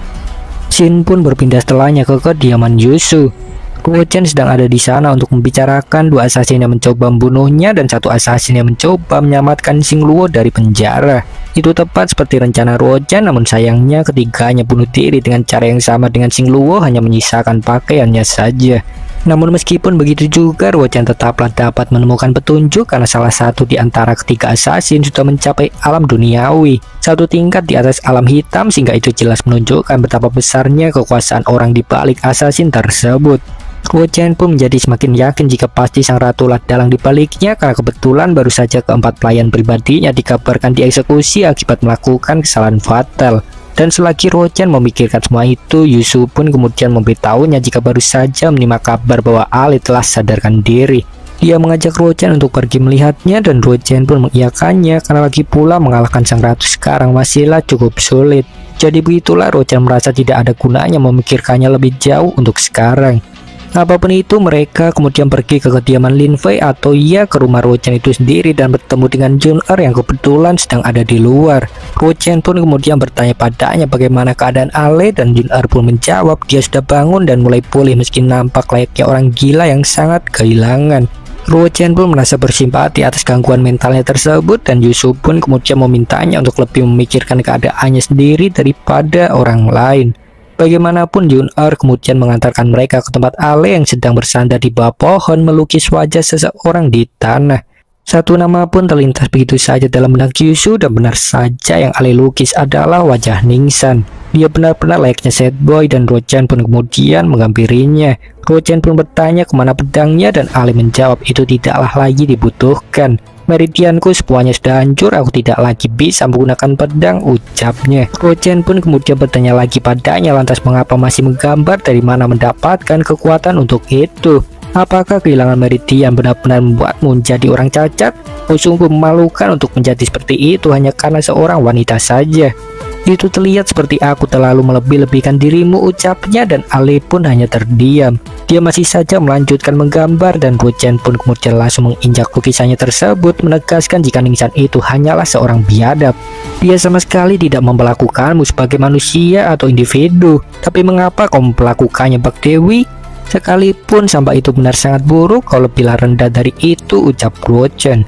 Xin pun berpindah setelahnya ke kediaman Yusu. Ruo Chen sedang ada di sana untuk membicarakan dua assassin yang mencoba membunuhnya dan satu assassin yang mencoba menyelamatkan Xing Luo dari penjara. Itu tepat seperti rencana Ruo Chen, namun sayangnya ketiganya bunuh diri dengan cara yang sama dengan Xing Luo, hanya menyisakan pakaiannya saja. Namun meskipun begitu juga, Ruo Chen tetaplah dapat menemukan petunjuk karena salah satu di antara ketiga assassin sudah mencapai alam duniawi, satu tingkat di atas alam hitam, sehingga itu jelas menunjukkan betapa besarnya kekuasaan orang di balik assassin tersebut. Ruo Chen pun menjadi semakin yakin jika pasti sang ratu lah dalang di baliknya, karena kebetulan baru saja keempat pelayan pribadinya dikabarkan dieksekusi akibat melakukan kesalahan fatal. Dan selagi Ruo Chen memikirkan semua itu, Yusu pun kemudian memberitahunya jika baru saja menerima kabar bahwa Ali telah sadarkan diri. Dia mengajak Ruo Chen untuk pergi melihatnya dan Ruo Chen pun mengiyakannya, karena lagi pula mengalahkan sang ratu sekarang masihlah cukup sulit. Jadi begitulah Ruo Chen merasa tidak ada gunanya memikirkannya lebih jauh untuk sekarang. Apapun itu, mereka kemudian pergi ke kediaman Lin Fei atau ya ke rumah Ruo Chen itu sendiri dan bertemu dengan Jun Er yang kebetulan sedang ada di luar. Ruo Chen pun kemudian bertanya padanya bagaimana keadaan Ale dan Jun Er pun menjawab dia sudah bangun dan mulai pulih meski nampak layaknya orang gila yang sangat kehilangan. Ruo Chen pun merasa bersimpati atas gangguan mentalnya tersebut dan Yusu pun kemudian memintanya untuk lebih memikirkan keadaannya sendiri daripada orang lain. Bagaimanapun Jun Er kemudian mengantarkan mereka ke tempat Ale yang sedang bersandar di bawah pohon melukis wajah seseorang di tanah. Satu nama pun terlintas begitu saja dalam benak Yusu dan benar saja yang Ale lukis adalah wajah Ningsan. Dia benar-benar layaknya sad boy dan Ruo Chen pun kemudian menghampirinya. Ruo Chen pun bertanya kemana pedangnya dan Ale menjawab itu tidaklah lagi dibutuhkan. Meridianku semuanya sudah hancur, aku tidak lagi bisa menggunakan pedang, ucapnya. Ruo Chen pun kemudian bertanya lagi padanya lantas mengapa masih menggambar, dari mana mendapatkan kekuatan untuk itu. Apakah kehilangan meridian benar-benar membuatmu menjadi orang cacat? Oh, sungguh memalukan untuk menjadi seperti itu hanya karena seorang wanita saja. Itu terlihat seperti aku terlalu melebih-lebihkan dirimu, ucapnya, dan Ale pun hanya terdiam. Dia masih saja melanjutkan menggambar dan Ruo Chen pun kemudian langsung menginjak lukisannya tersebut, menegaskan jika Ningsan itu hanyalah seorang biadab. Dia sama sekali tidak memperlakukanmu sebagai manusia atau individu. Tapi mengapa kau memperlakukannya Bak Dewi? Sekalipun sampai itu benar sangat buruk, kau lebihlah rendah dari itu, ucap Ruo Chen.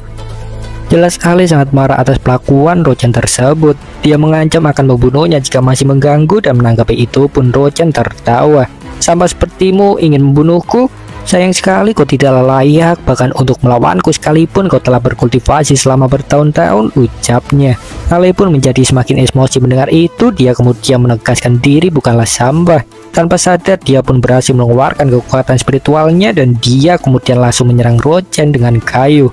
Jelas Ale sangat marah atas pelakuan Ruo Chen tersebut. Dia mengancam akan membunuhnya jika masih mengganggu dan menanggapi itu pun Ruo Chen tertawa. Sama sepertimu ingin membunuhku? Sayang sekali kau tidaklah layak bahkan untuk melawanku sekalipun kau telah berkultivasi selama bertahun-tahun, ucapnya. Ale pun menjadi semakin emosi mendengar itu. Dia kemudian menegaskan diri bukanlah sampah. Tanpa sadar dia pun berhasil mengeluarkan kekuatan spiritualnya dan dia kemudian langsung menyerang Ruo Chen dengan kayu.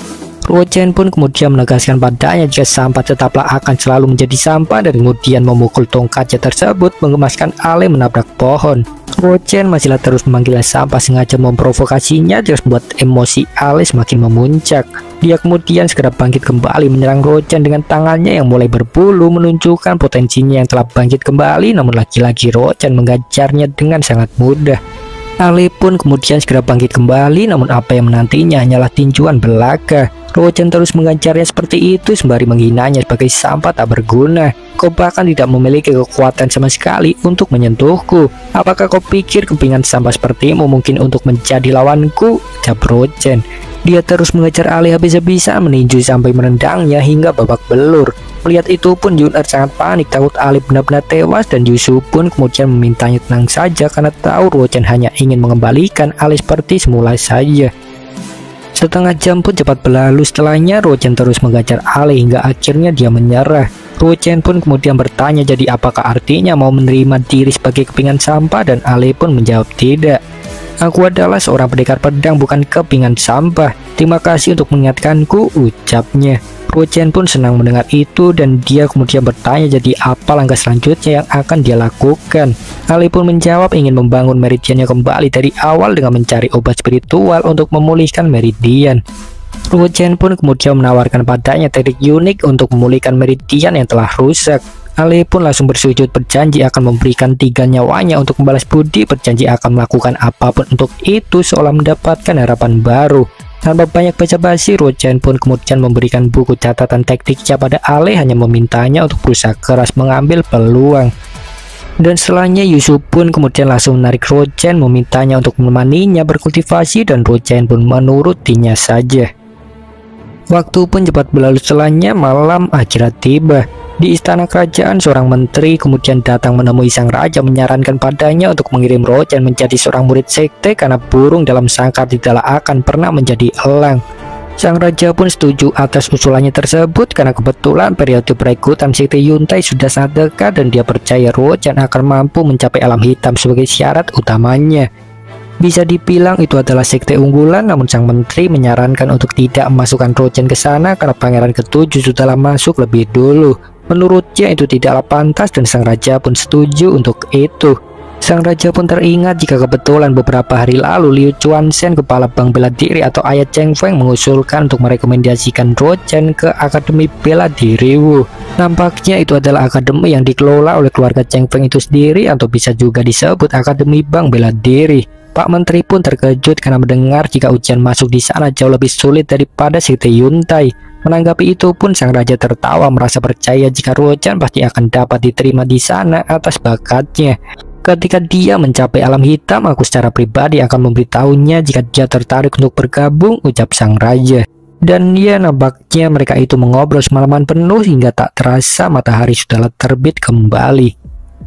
Ruo Chen pun kemudian menegaskan padanya jika sampah tetaplah akan selalu menjadi sampah dan kemudian memukul tongkatnya tersebut mengemaskan Ale menabrak pohon. Ruo Chen masihlah terus memanggilnya sampah sengaja memprovokasinya, terus membuat emosi Ale semakin memuncak. Dia kemudian segera bangkit kembali menyerang Ruo Chen dengan tangannya yang mulai berbulu menunjukkan potensinya yang telah bangkit kembali, namun lagi-lagi Ruo Chen menggajarnya dengan sangat mudah. Ale pun kemudian segera bangkit kembali, namun apa yang menantinya hanyalah tinjuan belaka. Ruo Chen terus mengajarnya seperti itu sembari menghinanya sebagai sampah tak berguna. Kau bahkan tidak memiliki kekuatan sama sekali untuk menyentuhku. Apakah kau pikir kepingan sampah sepertimu mungkin untuk menjadi lawanku? Ucap Ruo Chen. Dia terus mengejar Ale habis-habisan meninju sampai merendangnya hingga babak belur. Melihat itu pun Jun Er sangat panik, takut Ale benar-benar tewas dan Yusu pun kemudian memintanya tenang saja karena tahu Ruo Chen hanya ingin mengembalikan Ale seperti semula saja. Setengah jam pun cepat berlalu, setelahnya Ruo Chen terus mengejar Ale hingga akhirnya dia menyerah. Ruo Chen pun kemudian bertanya jadi apakah artinya mau menerima diri sebagai kepingan sampah dan Ale pun menjawab tidak. Aku adalah seorang pendekar pedang bukan kepingan sampah. Terima kasih untuk mengingatkanku, ucapnya. Ruochen pun senang mendengar itu dan dia kemudian bertanya jadi apa langkah selanjutnya yang akan dia lakukan. Ale pun menjawab ingin membangun meridiannya kembali dari awal dengan mencari obat spiritual untuk memulihkan meridian. Ruochen pun kemudian menawarkan padanya teknik unik untuk memulihkan meridian yang telah rusak. Ale pun langsung bersujud berjanji akan memberikan tiga nyawanya untuk membalas budi, berjanji akan melakukan apapun untuk itu seolah mendapatkan harapan baru. Tanpa banyak basa-basi, Ruochen pun kemudian memberikan buku catatan taktiknya pada Ale, hanya memintanya untuk berusaha keras mengambil peluang. Dan setelahnya Yusuf pun kemudian langsung menarik Ruochen, memintanya untuk menemaninya berkultivasi dan Ruochen pun menurutinya saja. Waktu pun cepat berlalu, setelahnya malam akhirnya tiba. Di istana kerajaan, seorang menteri kemudian datang menemui sang raja menyarankan padanya untuk mengirim Ruochen menjadi seorang murid sekte karena burung dalam sangkar tidaklah akan pernah menjadi elang. Sang raja pun setuju atas usulannya tersebut karena kebetulan periode perekrutan sekte Yuntai sudah sangat dekat dan dia percaya Ruochen akan mampu mencapai alam hitam sebagai syarat utamanya. Bisa dibilang itu adalah sekte unggulan, namun sang menteri menyarankan untuk tidak memasukkan Ruochen ke sana karena pangeran ketujuh sudahlah masuk lebih dulu. Menurutnya itu tidaklah pantas dan sang raja pun setuju untuk itu. Sang raja pun teringat jika kebetulan beberapa hari lalu Liu Chuanzhen, kepala bank bela diri atau ayah Cheng Feng, mengusulkan untuk merekomendasikan Ruochen ke Akademi Bela Diri Wu. Nampaknya itu adalah akademi yang dikelola oleh keluarga Cheng Feng itu sendiri atau bisa juga disebut Akademi Bank Bela Diri. Pak Menteri pun terkejut karena mendengar jika ujian masuk di sana jauh lebih sulit daripada sekte Yuntai. Menanggapi itu pun sang raja tertawa, merasa percaya jika Ruochen pasti akan dapat diterima di sana atas bakatnya. Ketika dia mencapai alam hitam, aku secara pribadi akan memberitahunya jika dia tertarik untuk bergabung, ucap sang raja. Dan ya, nampaknya mereka itu mengobrol semalaman penuh hingga tak terasa matahari sudah terbit kembali.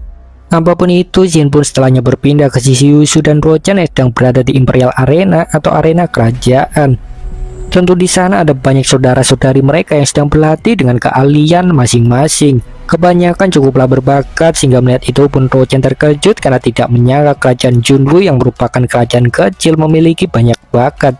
Apapun itu, Jin pun setelahnya berpindah ke sisi Yushu dan Ruochen sedang berada di Imperial Arena atau arena kerajaan. Tentu di sana ada banyak saudara-saudari mereka yang sedang berlatih dengan keahlian masing-masing. Kebanyakan cukuplah berbakat sehingga melihat itu pun Ruochen terkejut karena tidak menyangka kerajaan Junwu yang merupakan kerajaan kecil memiliki banyak bakat.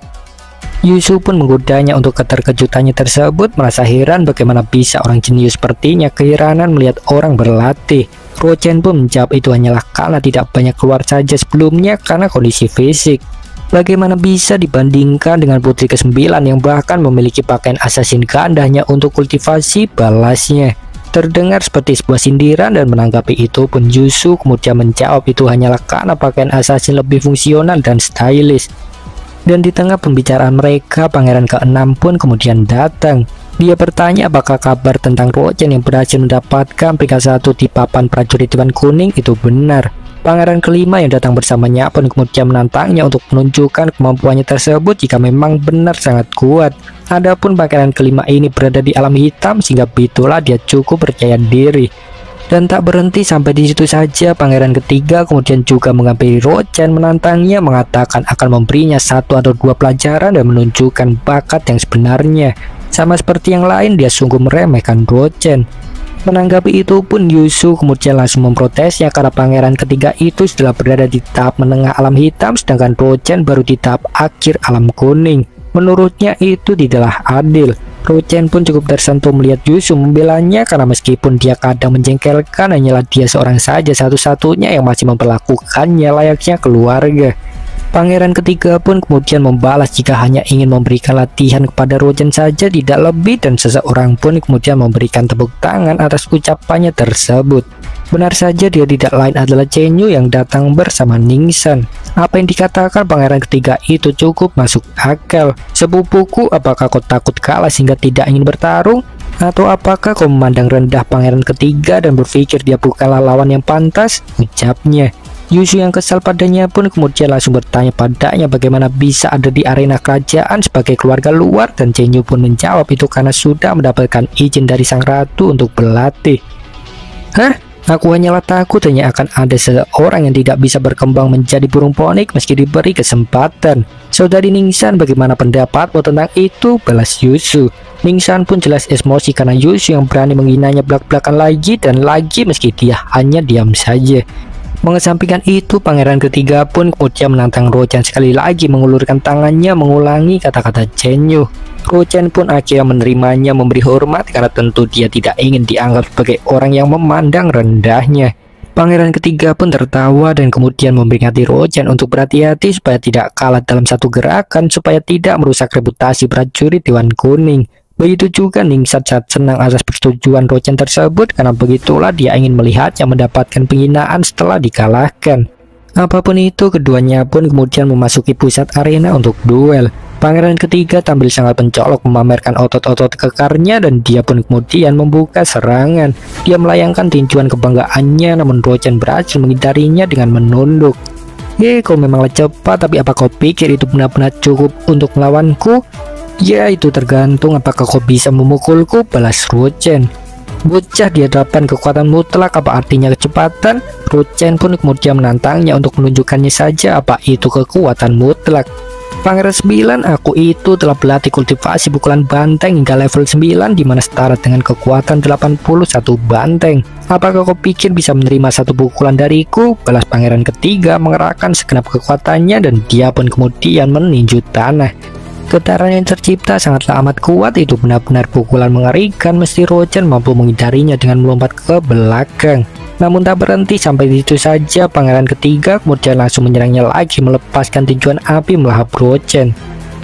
Yushu pun menggodanya untuk keterkejutannya tersebut, merasa heran bagaimana bisa orang jenius sepertinya keheranan melihat orang berlatih. Ruochen pun menjawab itu hanyalah karena tidak banyak keluar saja sebelumnya karena kondisi fisik. Bagaimana bisa dibandingkan dengan putri kesembilan yang bahkan memiliki pakaian assassin gandahnya untuk kultivasi, balasnya. Terdengar seperti sebuah sindiran dan menanggapi itu pun Yushu kemudian menjawab itu hanyalah karena pakaian assassin lebih fungsional dan stylish. Dan di tengah pembicaraan mereka, pangeran keenam pun kemudian datang. Dia bertanya apakah kabar tentang Ruochen yang berhasil mendapatkan peringkat satu di papan prajurit Dewan Kuning itu benar. Pangeran kelima yang datang bersamanya pun kemudian menantangnya untuk menunjukkan kemampuannya tersebut jika memang benar sangat kuat. Adapun pangeran kelima ini berada di alam hitam sehingga itulah dia cukup percaya diri. Dan tak berhenti sampai di situ saja, pangeran ketiga kemudian juga menghampiri Ruochen, menantangnya, mengatakan akan memberinya satu atau dua pelajaran dan menunjukkan bakat yang sebenarnya. Sama seperti yang lain, dia sungguh meremehkan Ruochen. Menanggapi itu pun Yushu kemudian langsung memprotesnya karena pangeran ketiga itu sudah berada di tahap menengah alam hitam sedangkan Ruochen baru di tahap akhir alam kuning. Menurutnya itu tidaklah adil. Ruochen pun cukup tersentuh melihat Yushu membelanya karena meskipun dia kadang menjengkelkan, hanyalah dia seorang saja satu-satunya yang masih memperlakukannya layaknya keluarga. Pangeran ketiga pun kemudian membalas jika hanya ingin memberikan latihan kepada Ruochen saja, tidak lebih, dan seseorang pun kemudian memberikan tepuk tangan atas ucapannya tersebut. Benar saja dia tidak lain adalah Chen Yu yang datang bersama Ning Shan. Apa yang dikatakan pangeran ketiga itu cukup masuk akal. Sepupuku, apakah kau takut kalah sehingga tidak ingin bertarung? Atau apakah kau memandang rendah pangeran ketiga dan berpikir dia bukanlah lawan yang pantas? Ucapnya. Yushu yang kesal padanya pun kemudian langsung bertanya padanya bagaimana bisa ada di arena kerajaan sebagai keluarga luar, dan Chen Yu pun menjawab itu karena sudah mendapatkan izin dari sang ratu untuk berlatih. Hah? Aku hanyalah takut hanya akan ada seseorang yang tidak bisa berkembang menjadi burung ponik meski diberi kesempatan. Saudari Ning Shan, bagaimana pendapatmu tentang itu? Balas Yushu. Ning Shan pun jelas emosi karena Yushu yang berani menghinanya belak-belakan lagi dan lagi meski dia hanya diam saja. Mengesampingkan itu, pangeran ketiga pun kemudian menantang Rochan sekali lagi mengulurkan tangannya mengulangi kata-kata Chen Yu. Rochan pun akhirnya menerimanya memberi hormat karena tentu dia tidak ingin dianggap sebagai orang yang memandang rendahnya. Pangeran ketiga pun tertawa dan kemudian memperingati Rochan untuk berhati-hati supaya tidak kalah dalam satu gerakan supaya tidak merusak reputasi prajurit Dewan Kuning. Begitu juga Ningxia saat senang atas persetujuan Rochan tersebut karena begitulah dia ingin melihatnya mendapatkan penghinaan setelah dikalahkan. Apapun itu, keduanya pun kemudian memasuki pusat arena untuk duel. Pangeran ketiga tampil sangat mencolok memamerkan otot-otot kekarnya dan dia pun kemudian membuka serangan. Dia melayangkan tinjuan kebanggaannya namun Rochan berhasil menghindarinya dengan menunduk. Ye, kau memanglah cepat, tapi apa kau pikir itu benar-benar cukup untuk melawanku? Ya, itu tergantung apakah kau bisa memukulku, balas Rochan. Bocah di hadapan kekuatan mutlak, apa artinya kecepatan? Rochan pun kemudian menantangnya untuk menunjukkannya saja apa itu kekuatan mutlak. Pangeran sembilan, aku itu telah berlatih kultivasi pukulan banteng hingga level sembilan di mana setara dengan kekuatan delapan puluh satu banteng. Apakah kau pikir bisa menerima satu pukulan dariku? Balas pangeran ketiga mengerahkan segenap kekuatannya dan dia pun kemudian meninju tanah. Getaran yang tercipta sangatlah amat kuat, itu benar-benar pukulan mengerikan. Mesti Rochan mampu menghindarinya dengan melompat ke belakang. Namun tak berhenti sampai di situ saja, pangeran ketiga kemudian langsung menyerangnya lagi melepaskan tinjuan api melahap Rochan.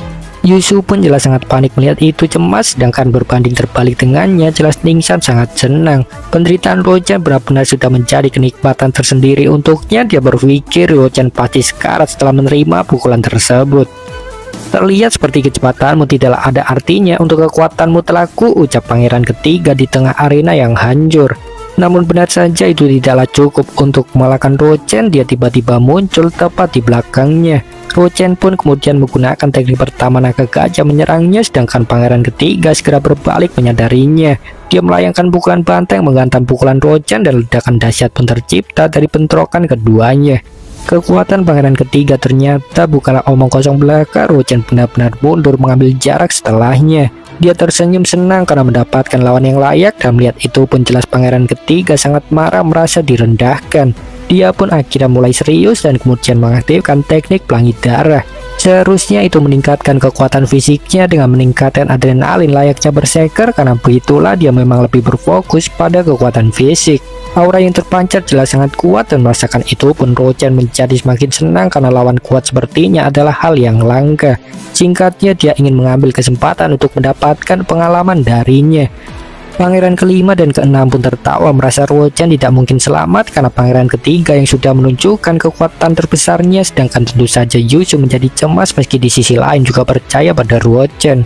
Yushu pun jelas sangat panik melihat itu cemas, sedangkan berbanding terbalik dengannya jelas Ningxia sangat senang. Penderitaan Rochan benar-benar sudah menjadi kenikmatan tersendiri untuknya. Dia berpikir Rochan pasti sekarat setelah menerima pukulan tersebut. Terlihat seperti kecepatanmu tidaklah ada artinya untuk kekuatan mutlakku, ucap pangeran ketiga di tengah arena yang hancur. Namun benar saja itu tidaklah cukup untuk mengalahkan Rochan. Dia tiba-tiba muncul tepat di belakangnya. Rochan pun kemudian menggunakan teknik pertama naga gajah menyerangnya, sedangkan pangeran ketiga segera berbalik menyadarinya. Dia melayangkan pukulan banteng menghantam pukulan Rochan dan ledakan dahsyat pun tercipta dari bentrokan keduanya. Kekuatan pangeran ketiga ternyata bukanlah omong kosong belaka. Rochan benar-benar mundur mengambil jarak setelahnya. Dia tersenyum senang karena mendapatkan lawan yang layak dan melihat itu pun jelas pangeran ketiga sangat marah merasa direndahkan. Dia pun akhirnya mulai serius dan kemudian mengaktifkan teknik pelangi darah. Seharusnya itu meningkatkan kekuatan fisiknya dengan meningkatkan adrenalin layaknya berserker, karena begitulah dia memang lebih berfokus pada kekuatan fisik. Aura yang terpancar jelas sangat kuat dan merasakan itu pun Rochan menjadi semakin senang karena lawan kuat sepertinya adalah hal yang langka. Singkatnya dia ingin mengambil kesempatan untuk mendapatkan pengalaman darinya. Pangeran kelima dan keenam pun tertawa merasa Rochan tidak mungkin selamat karena pangeran ketiga yang sudah menunjukkan kekuatan terbesarnya, sedangkan tentu saja Yushu menjadi cemas meski di sisi lain juga percaya pada Rochan.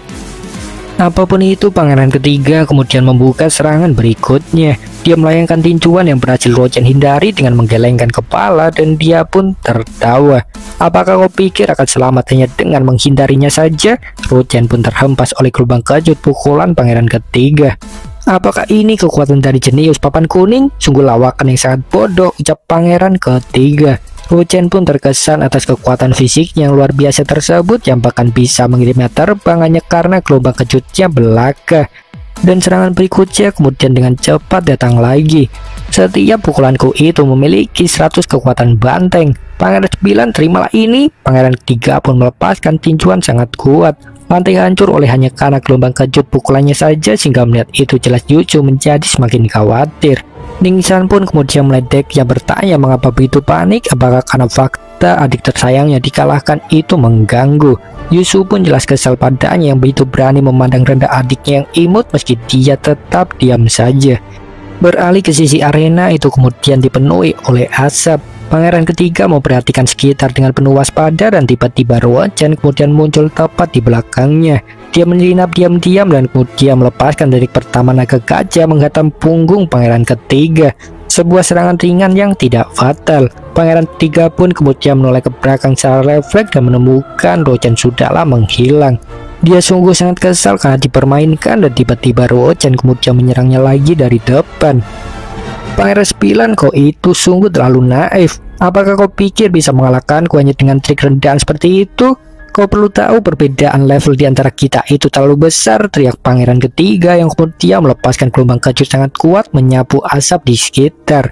Apapun itu, pangeran ketiga kemudian membuka serangan berikutnya. Dia melayangkan tinjuan yang berhasil Rochan hindari dengan menggelengkan kepala dan dia pun tertawa. Apakah kau pikir akan selamat hanya dengan menghindarinya saja? Rochan pun terhempas oleh gelombang kejut pukulan pangeran ketiga. Apakah ini kekuatan dari jenius papan kuning? Sungguh lawakan yang sangat bodoh, ucap pangeran ketiga. Rochan pun terkesan atas kekuatan fisik yang luar biasa tersebut yang bahkan bisa mengirimnya terbang hanya karena gelombang kejutnya belaka. Dan serangan berikutnya kemudian dengan cepat datang lagi. Setiap pukulanku itu memiliki seratus kekuatan banteng. Pangeran sembilan, terimalah ini. Pangeran ketiga pun melepaskan tinjuan sangat kuat. Lantai hancur oleh hanya karena gelombang kejut pukulannya saja, sehingga melihat itu jelas Yushu menjadi semakin khawatir. Ningxia pun kemudian meledeknya bertanya mengapa begitu panik, apakah karena fakta adik tersayangnya dikalahkan itu mengganggu. Yushu pun jelas kesal padanya yang begitu berani memandang rendah adiknya yang imut meski dia tetap diam saja. Beralih ke sisi arena itu kemudian dipenuhi oleh asap. Pangeran ketiga memperhatikan sekitar dengan penuh waspada dan tiba-tiba Rochan kemudian muncul tepat di belakangnya. Dia menyelinap diam-diam dan kemudian melepaskan teknik pertama naga gajah menghantam punggung pangeran ketiga. Sebuah serangan ringan yang tidak fatal. Pangeran ketiga pun kemudian menoleh ke belakang secara refleks dan menemukan Rochan sudahlah menghilang. Dia sungguh sangat kesal karena dipermainkan dan tiba-tiba Rochan kemudian menyerangnya lagi dari depan. Pangeran sembilan, kau itu sungguh terlalu naif. Apakah kau pikir bisa mengalahkanku hanya dengan trik rendahan seperti itu? Kau perlu tahu perbedaan level di antara kita itu terlalu besar, teriak pangeran ketiga yang kemudian melepaskan gelombang kejut sangat kuat menyapu asap di sekitar.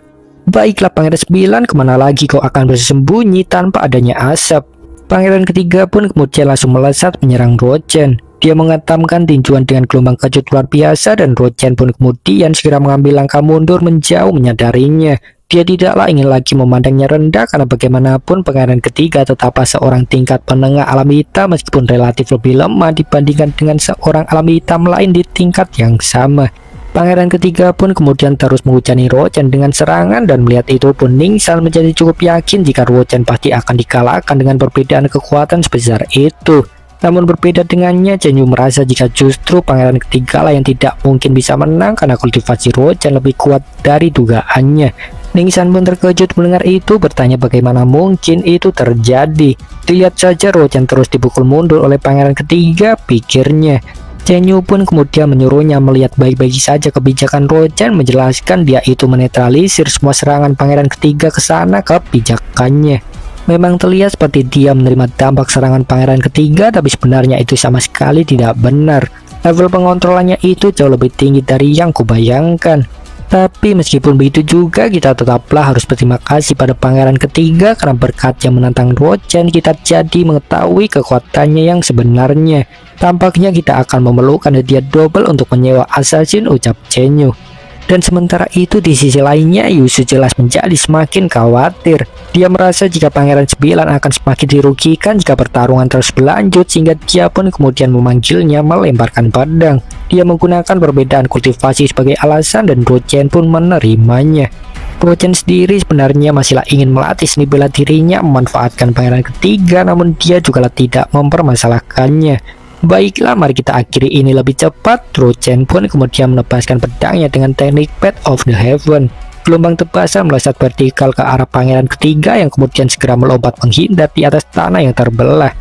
Baiklah Pangeran sembilan, kemana lagi kau akan bersembunyi tanpa adanya asap? Pangeran ketiga pun kemudian langsung melesat menyerang Rochen. Dia menghantamkan tinjuan dengan gelombang kejut luar biasa dan Rochen pun kemudian segera mengambil langkah mundur menjauh menyadarinya. Dia tidaklah ingin lagi memandangnya rendah karena bagaimanapun Pangeran ketiga tetaplah seorang tingkat penengah alam hitam meskipun relatif lebih lemah dibandingkan dengan seorang alam hitam lain di tingkat yang sama. Pangeran ketiga pun kemudian terus menghujani Rochen dengan serangan dan melihat itu pun Ning San menjadi cukup yakin jika Rochen pasti akan dikalahkan dengan perbedaan kekuatan sebesar itu. Namun berbeda dengannya, Chen Yu merasa jika justru Pangeran ketiga lah yang tidak mungkin bisa menang karena kultivasi Rochen lebih kuat dari dugaannya. Ning San pun terkejut mendengar itu, bertanya bagaimana mungkin itu terjadi. Dilihat saja Rochen terus dipukul mundur oleh Pangeran ketiga, pikirnya. Chen Yu pun kemudian menyuruhnya melihat baik-baik saja kebijakan Rochen, menjelaskan dia itu menetralisir semua serangan Pangeran ketiga ke sana kebijakannya. Memang terlihat seperti dia menerima dampak serangan Pangeran ketiga, tapi sebenarnya itu sama sekali tidak benar. Level pengontrolannya itu jauh lebih tinggi dari yang kubayangkan. Tapi meskipun begitu juga, kita tetaplah harus berterima kasih pada Pangeran ketiga karena berkat yang menantang Rochen kita jadi mengetahui kekuatannya yang sebenarnya. Tampaknya kita akan memerlukan hadiah double untuk menyewa assassin, ucap Chen Yu. Dan sementara itu di sisi lainnya Yushu jelas menjadi semakin khawatir. Dia merasa jika Pangeran sembilan akan semakin dirugikan jika pertarungan terus berlanjut, sehingga dia pun kemudian memanggilnya melemparkan pedang. Dia menggunakan perbedaan kultivasi sebagai alasan dan Rochen pun menerimanya. Rochen sendiri sebenarnya masihlah ingin melatih seni bela dirinya memanfaatkan Pangeran ketiga, namun dia juga tidak mempermasalahkannya. Baiklah, mari kita akhiri ini lebih cepat. Rochen pun kemudian menebaskan pedangnya dengan teknik Path of the Heaven. Gelombang tebasan melesat vertikal ke arah Pangeran ketiga yang kemudian segera melompat menghindar di atas tanah yang terbelah.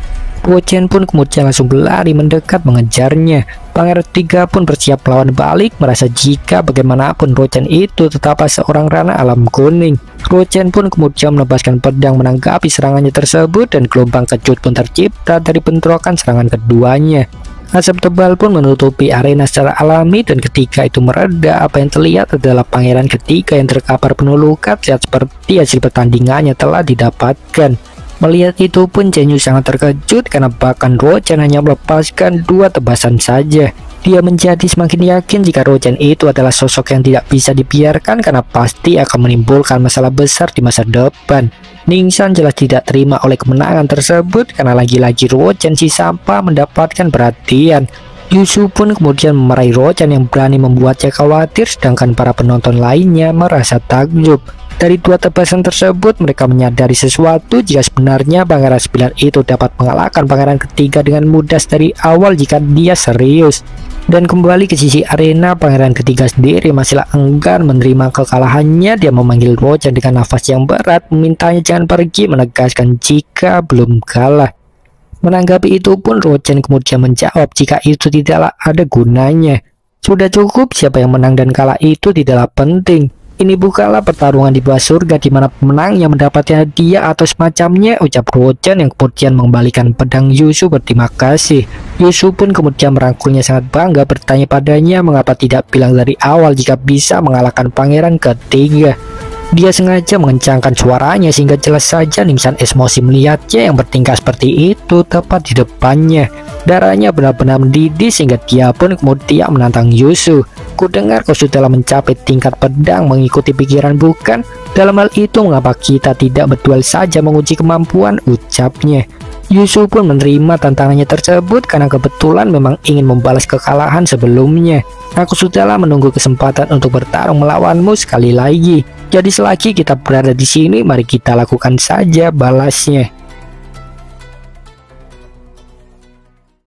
Rochen pun kemudian langsung berlari mendekat mengejarnya. Pangeran ketiga pun bersiap melawan balik, merasa jika bagaimanapun Rochen itu tetaplah seorang rana alam kuning. Rochen pun kemudian menebaskan pedang menanggapi serangannya tersebut dan gelombang kejut pun tercipta dari bentrokan serangan keduanya. Asap tebal pun menutupi arena secara alami dan ketika itu mereda, apa yang terlihat adalah Pangeran ketiga yang terkapar penuh luka terlihat seperti hasil pertandingannya telah didapatkan. Melihat itu pun Chen Yu sangat terkejut karena bahkan Rochen hanya melepaskan dua tebasan saja. Dia menjadi semakin yakin jika Rochen itu adalah sosok yang tidak bisa dibiarkan karena pasti akan menimbulkan masalah besar di masa depan. Ning San jelas tidak terima oleh kemenangan tersebut karena lagi-lagi Rochen si sampah mendapatkan perhatian. Yushu pun kemudian memarahi Rochen yang berani membuatnya khawatir, sedangkan para penonton lainnya merasa takjub. Dari dua tebasan tersebut mereka menyadari sesuatu jika sebenarnya Pangeran sembilan itu dapat mengalahkan Pangeran ketiga dengan mudah dari awal jika dia serius. Dan kembali ke sisi arena, Pangeran ketiga sendiri masihlah enggan menerima kekalahannya. Dia memanggil Rochen dengan nafas yang berat, memintanya jangan pergi, menegaskan jika belum kalah. Menanggapi itu pun Rochen kemudian menjawab jika itu tidaklah ada gunanya. Sudah cukup, siapa yang menang dan kalah itu tidaklah penting. Ini bukanlah pertarungan di bawah surga di mana pemenangnya mendapatkan hadiah atau semacamnya, ucap Rochen yang kemudian mengembalikan pedang Yushu berterima kasih. Yushu pun kemudian merangkulnya sangat bangga, bertanya padanya mengapa tidak bilang dari awal jika bisa mengalahkan Pangeran ketiga. Dia sengaja mengencangkan suaranya sehingga jelas saja Ning San emosi melihatnya yang bertingkah seperti itu tepat di depannya. Darahnya benar-benar mendidih sehingga dia pun kemudian menantang Yushu. Kudengar kau sudah mencapai tingkat pedang mengikuti pikiran bukan? Dalam hal itu mengapa kita tidak berduel saja menguji kemampuan, ucapnya. Yushu pun menerima tantangannya tersebut karena kebetulan memang ingin membalas kekalahan sebelumnya. Aku sudahlah menunggu kesempatan untuk bertarung melawanmu sekali lagi. Jadi selagi kita berada di sini, mari kita lakukan saja, balasnya.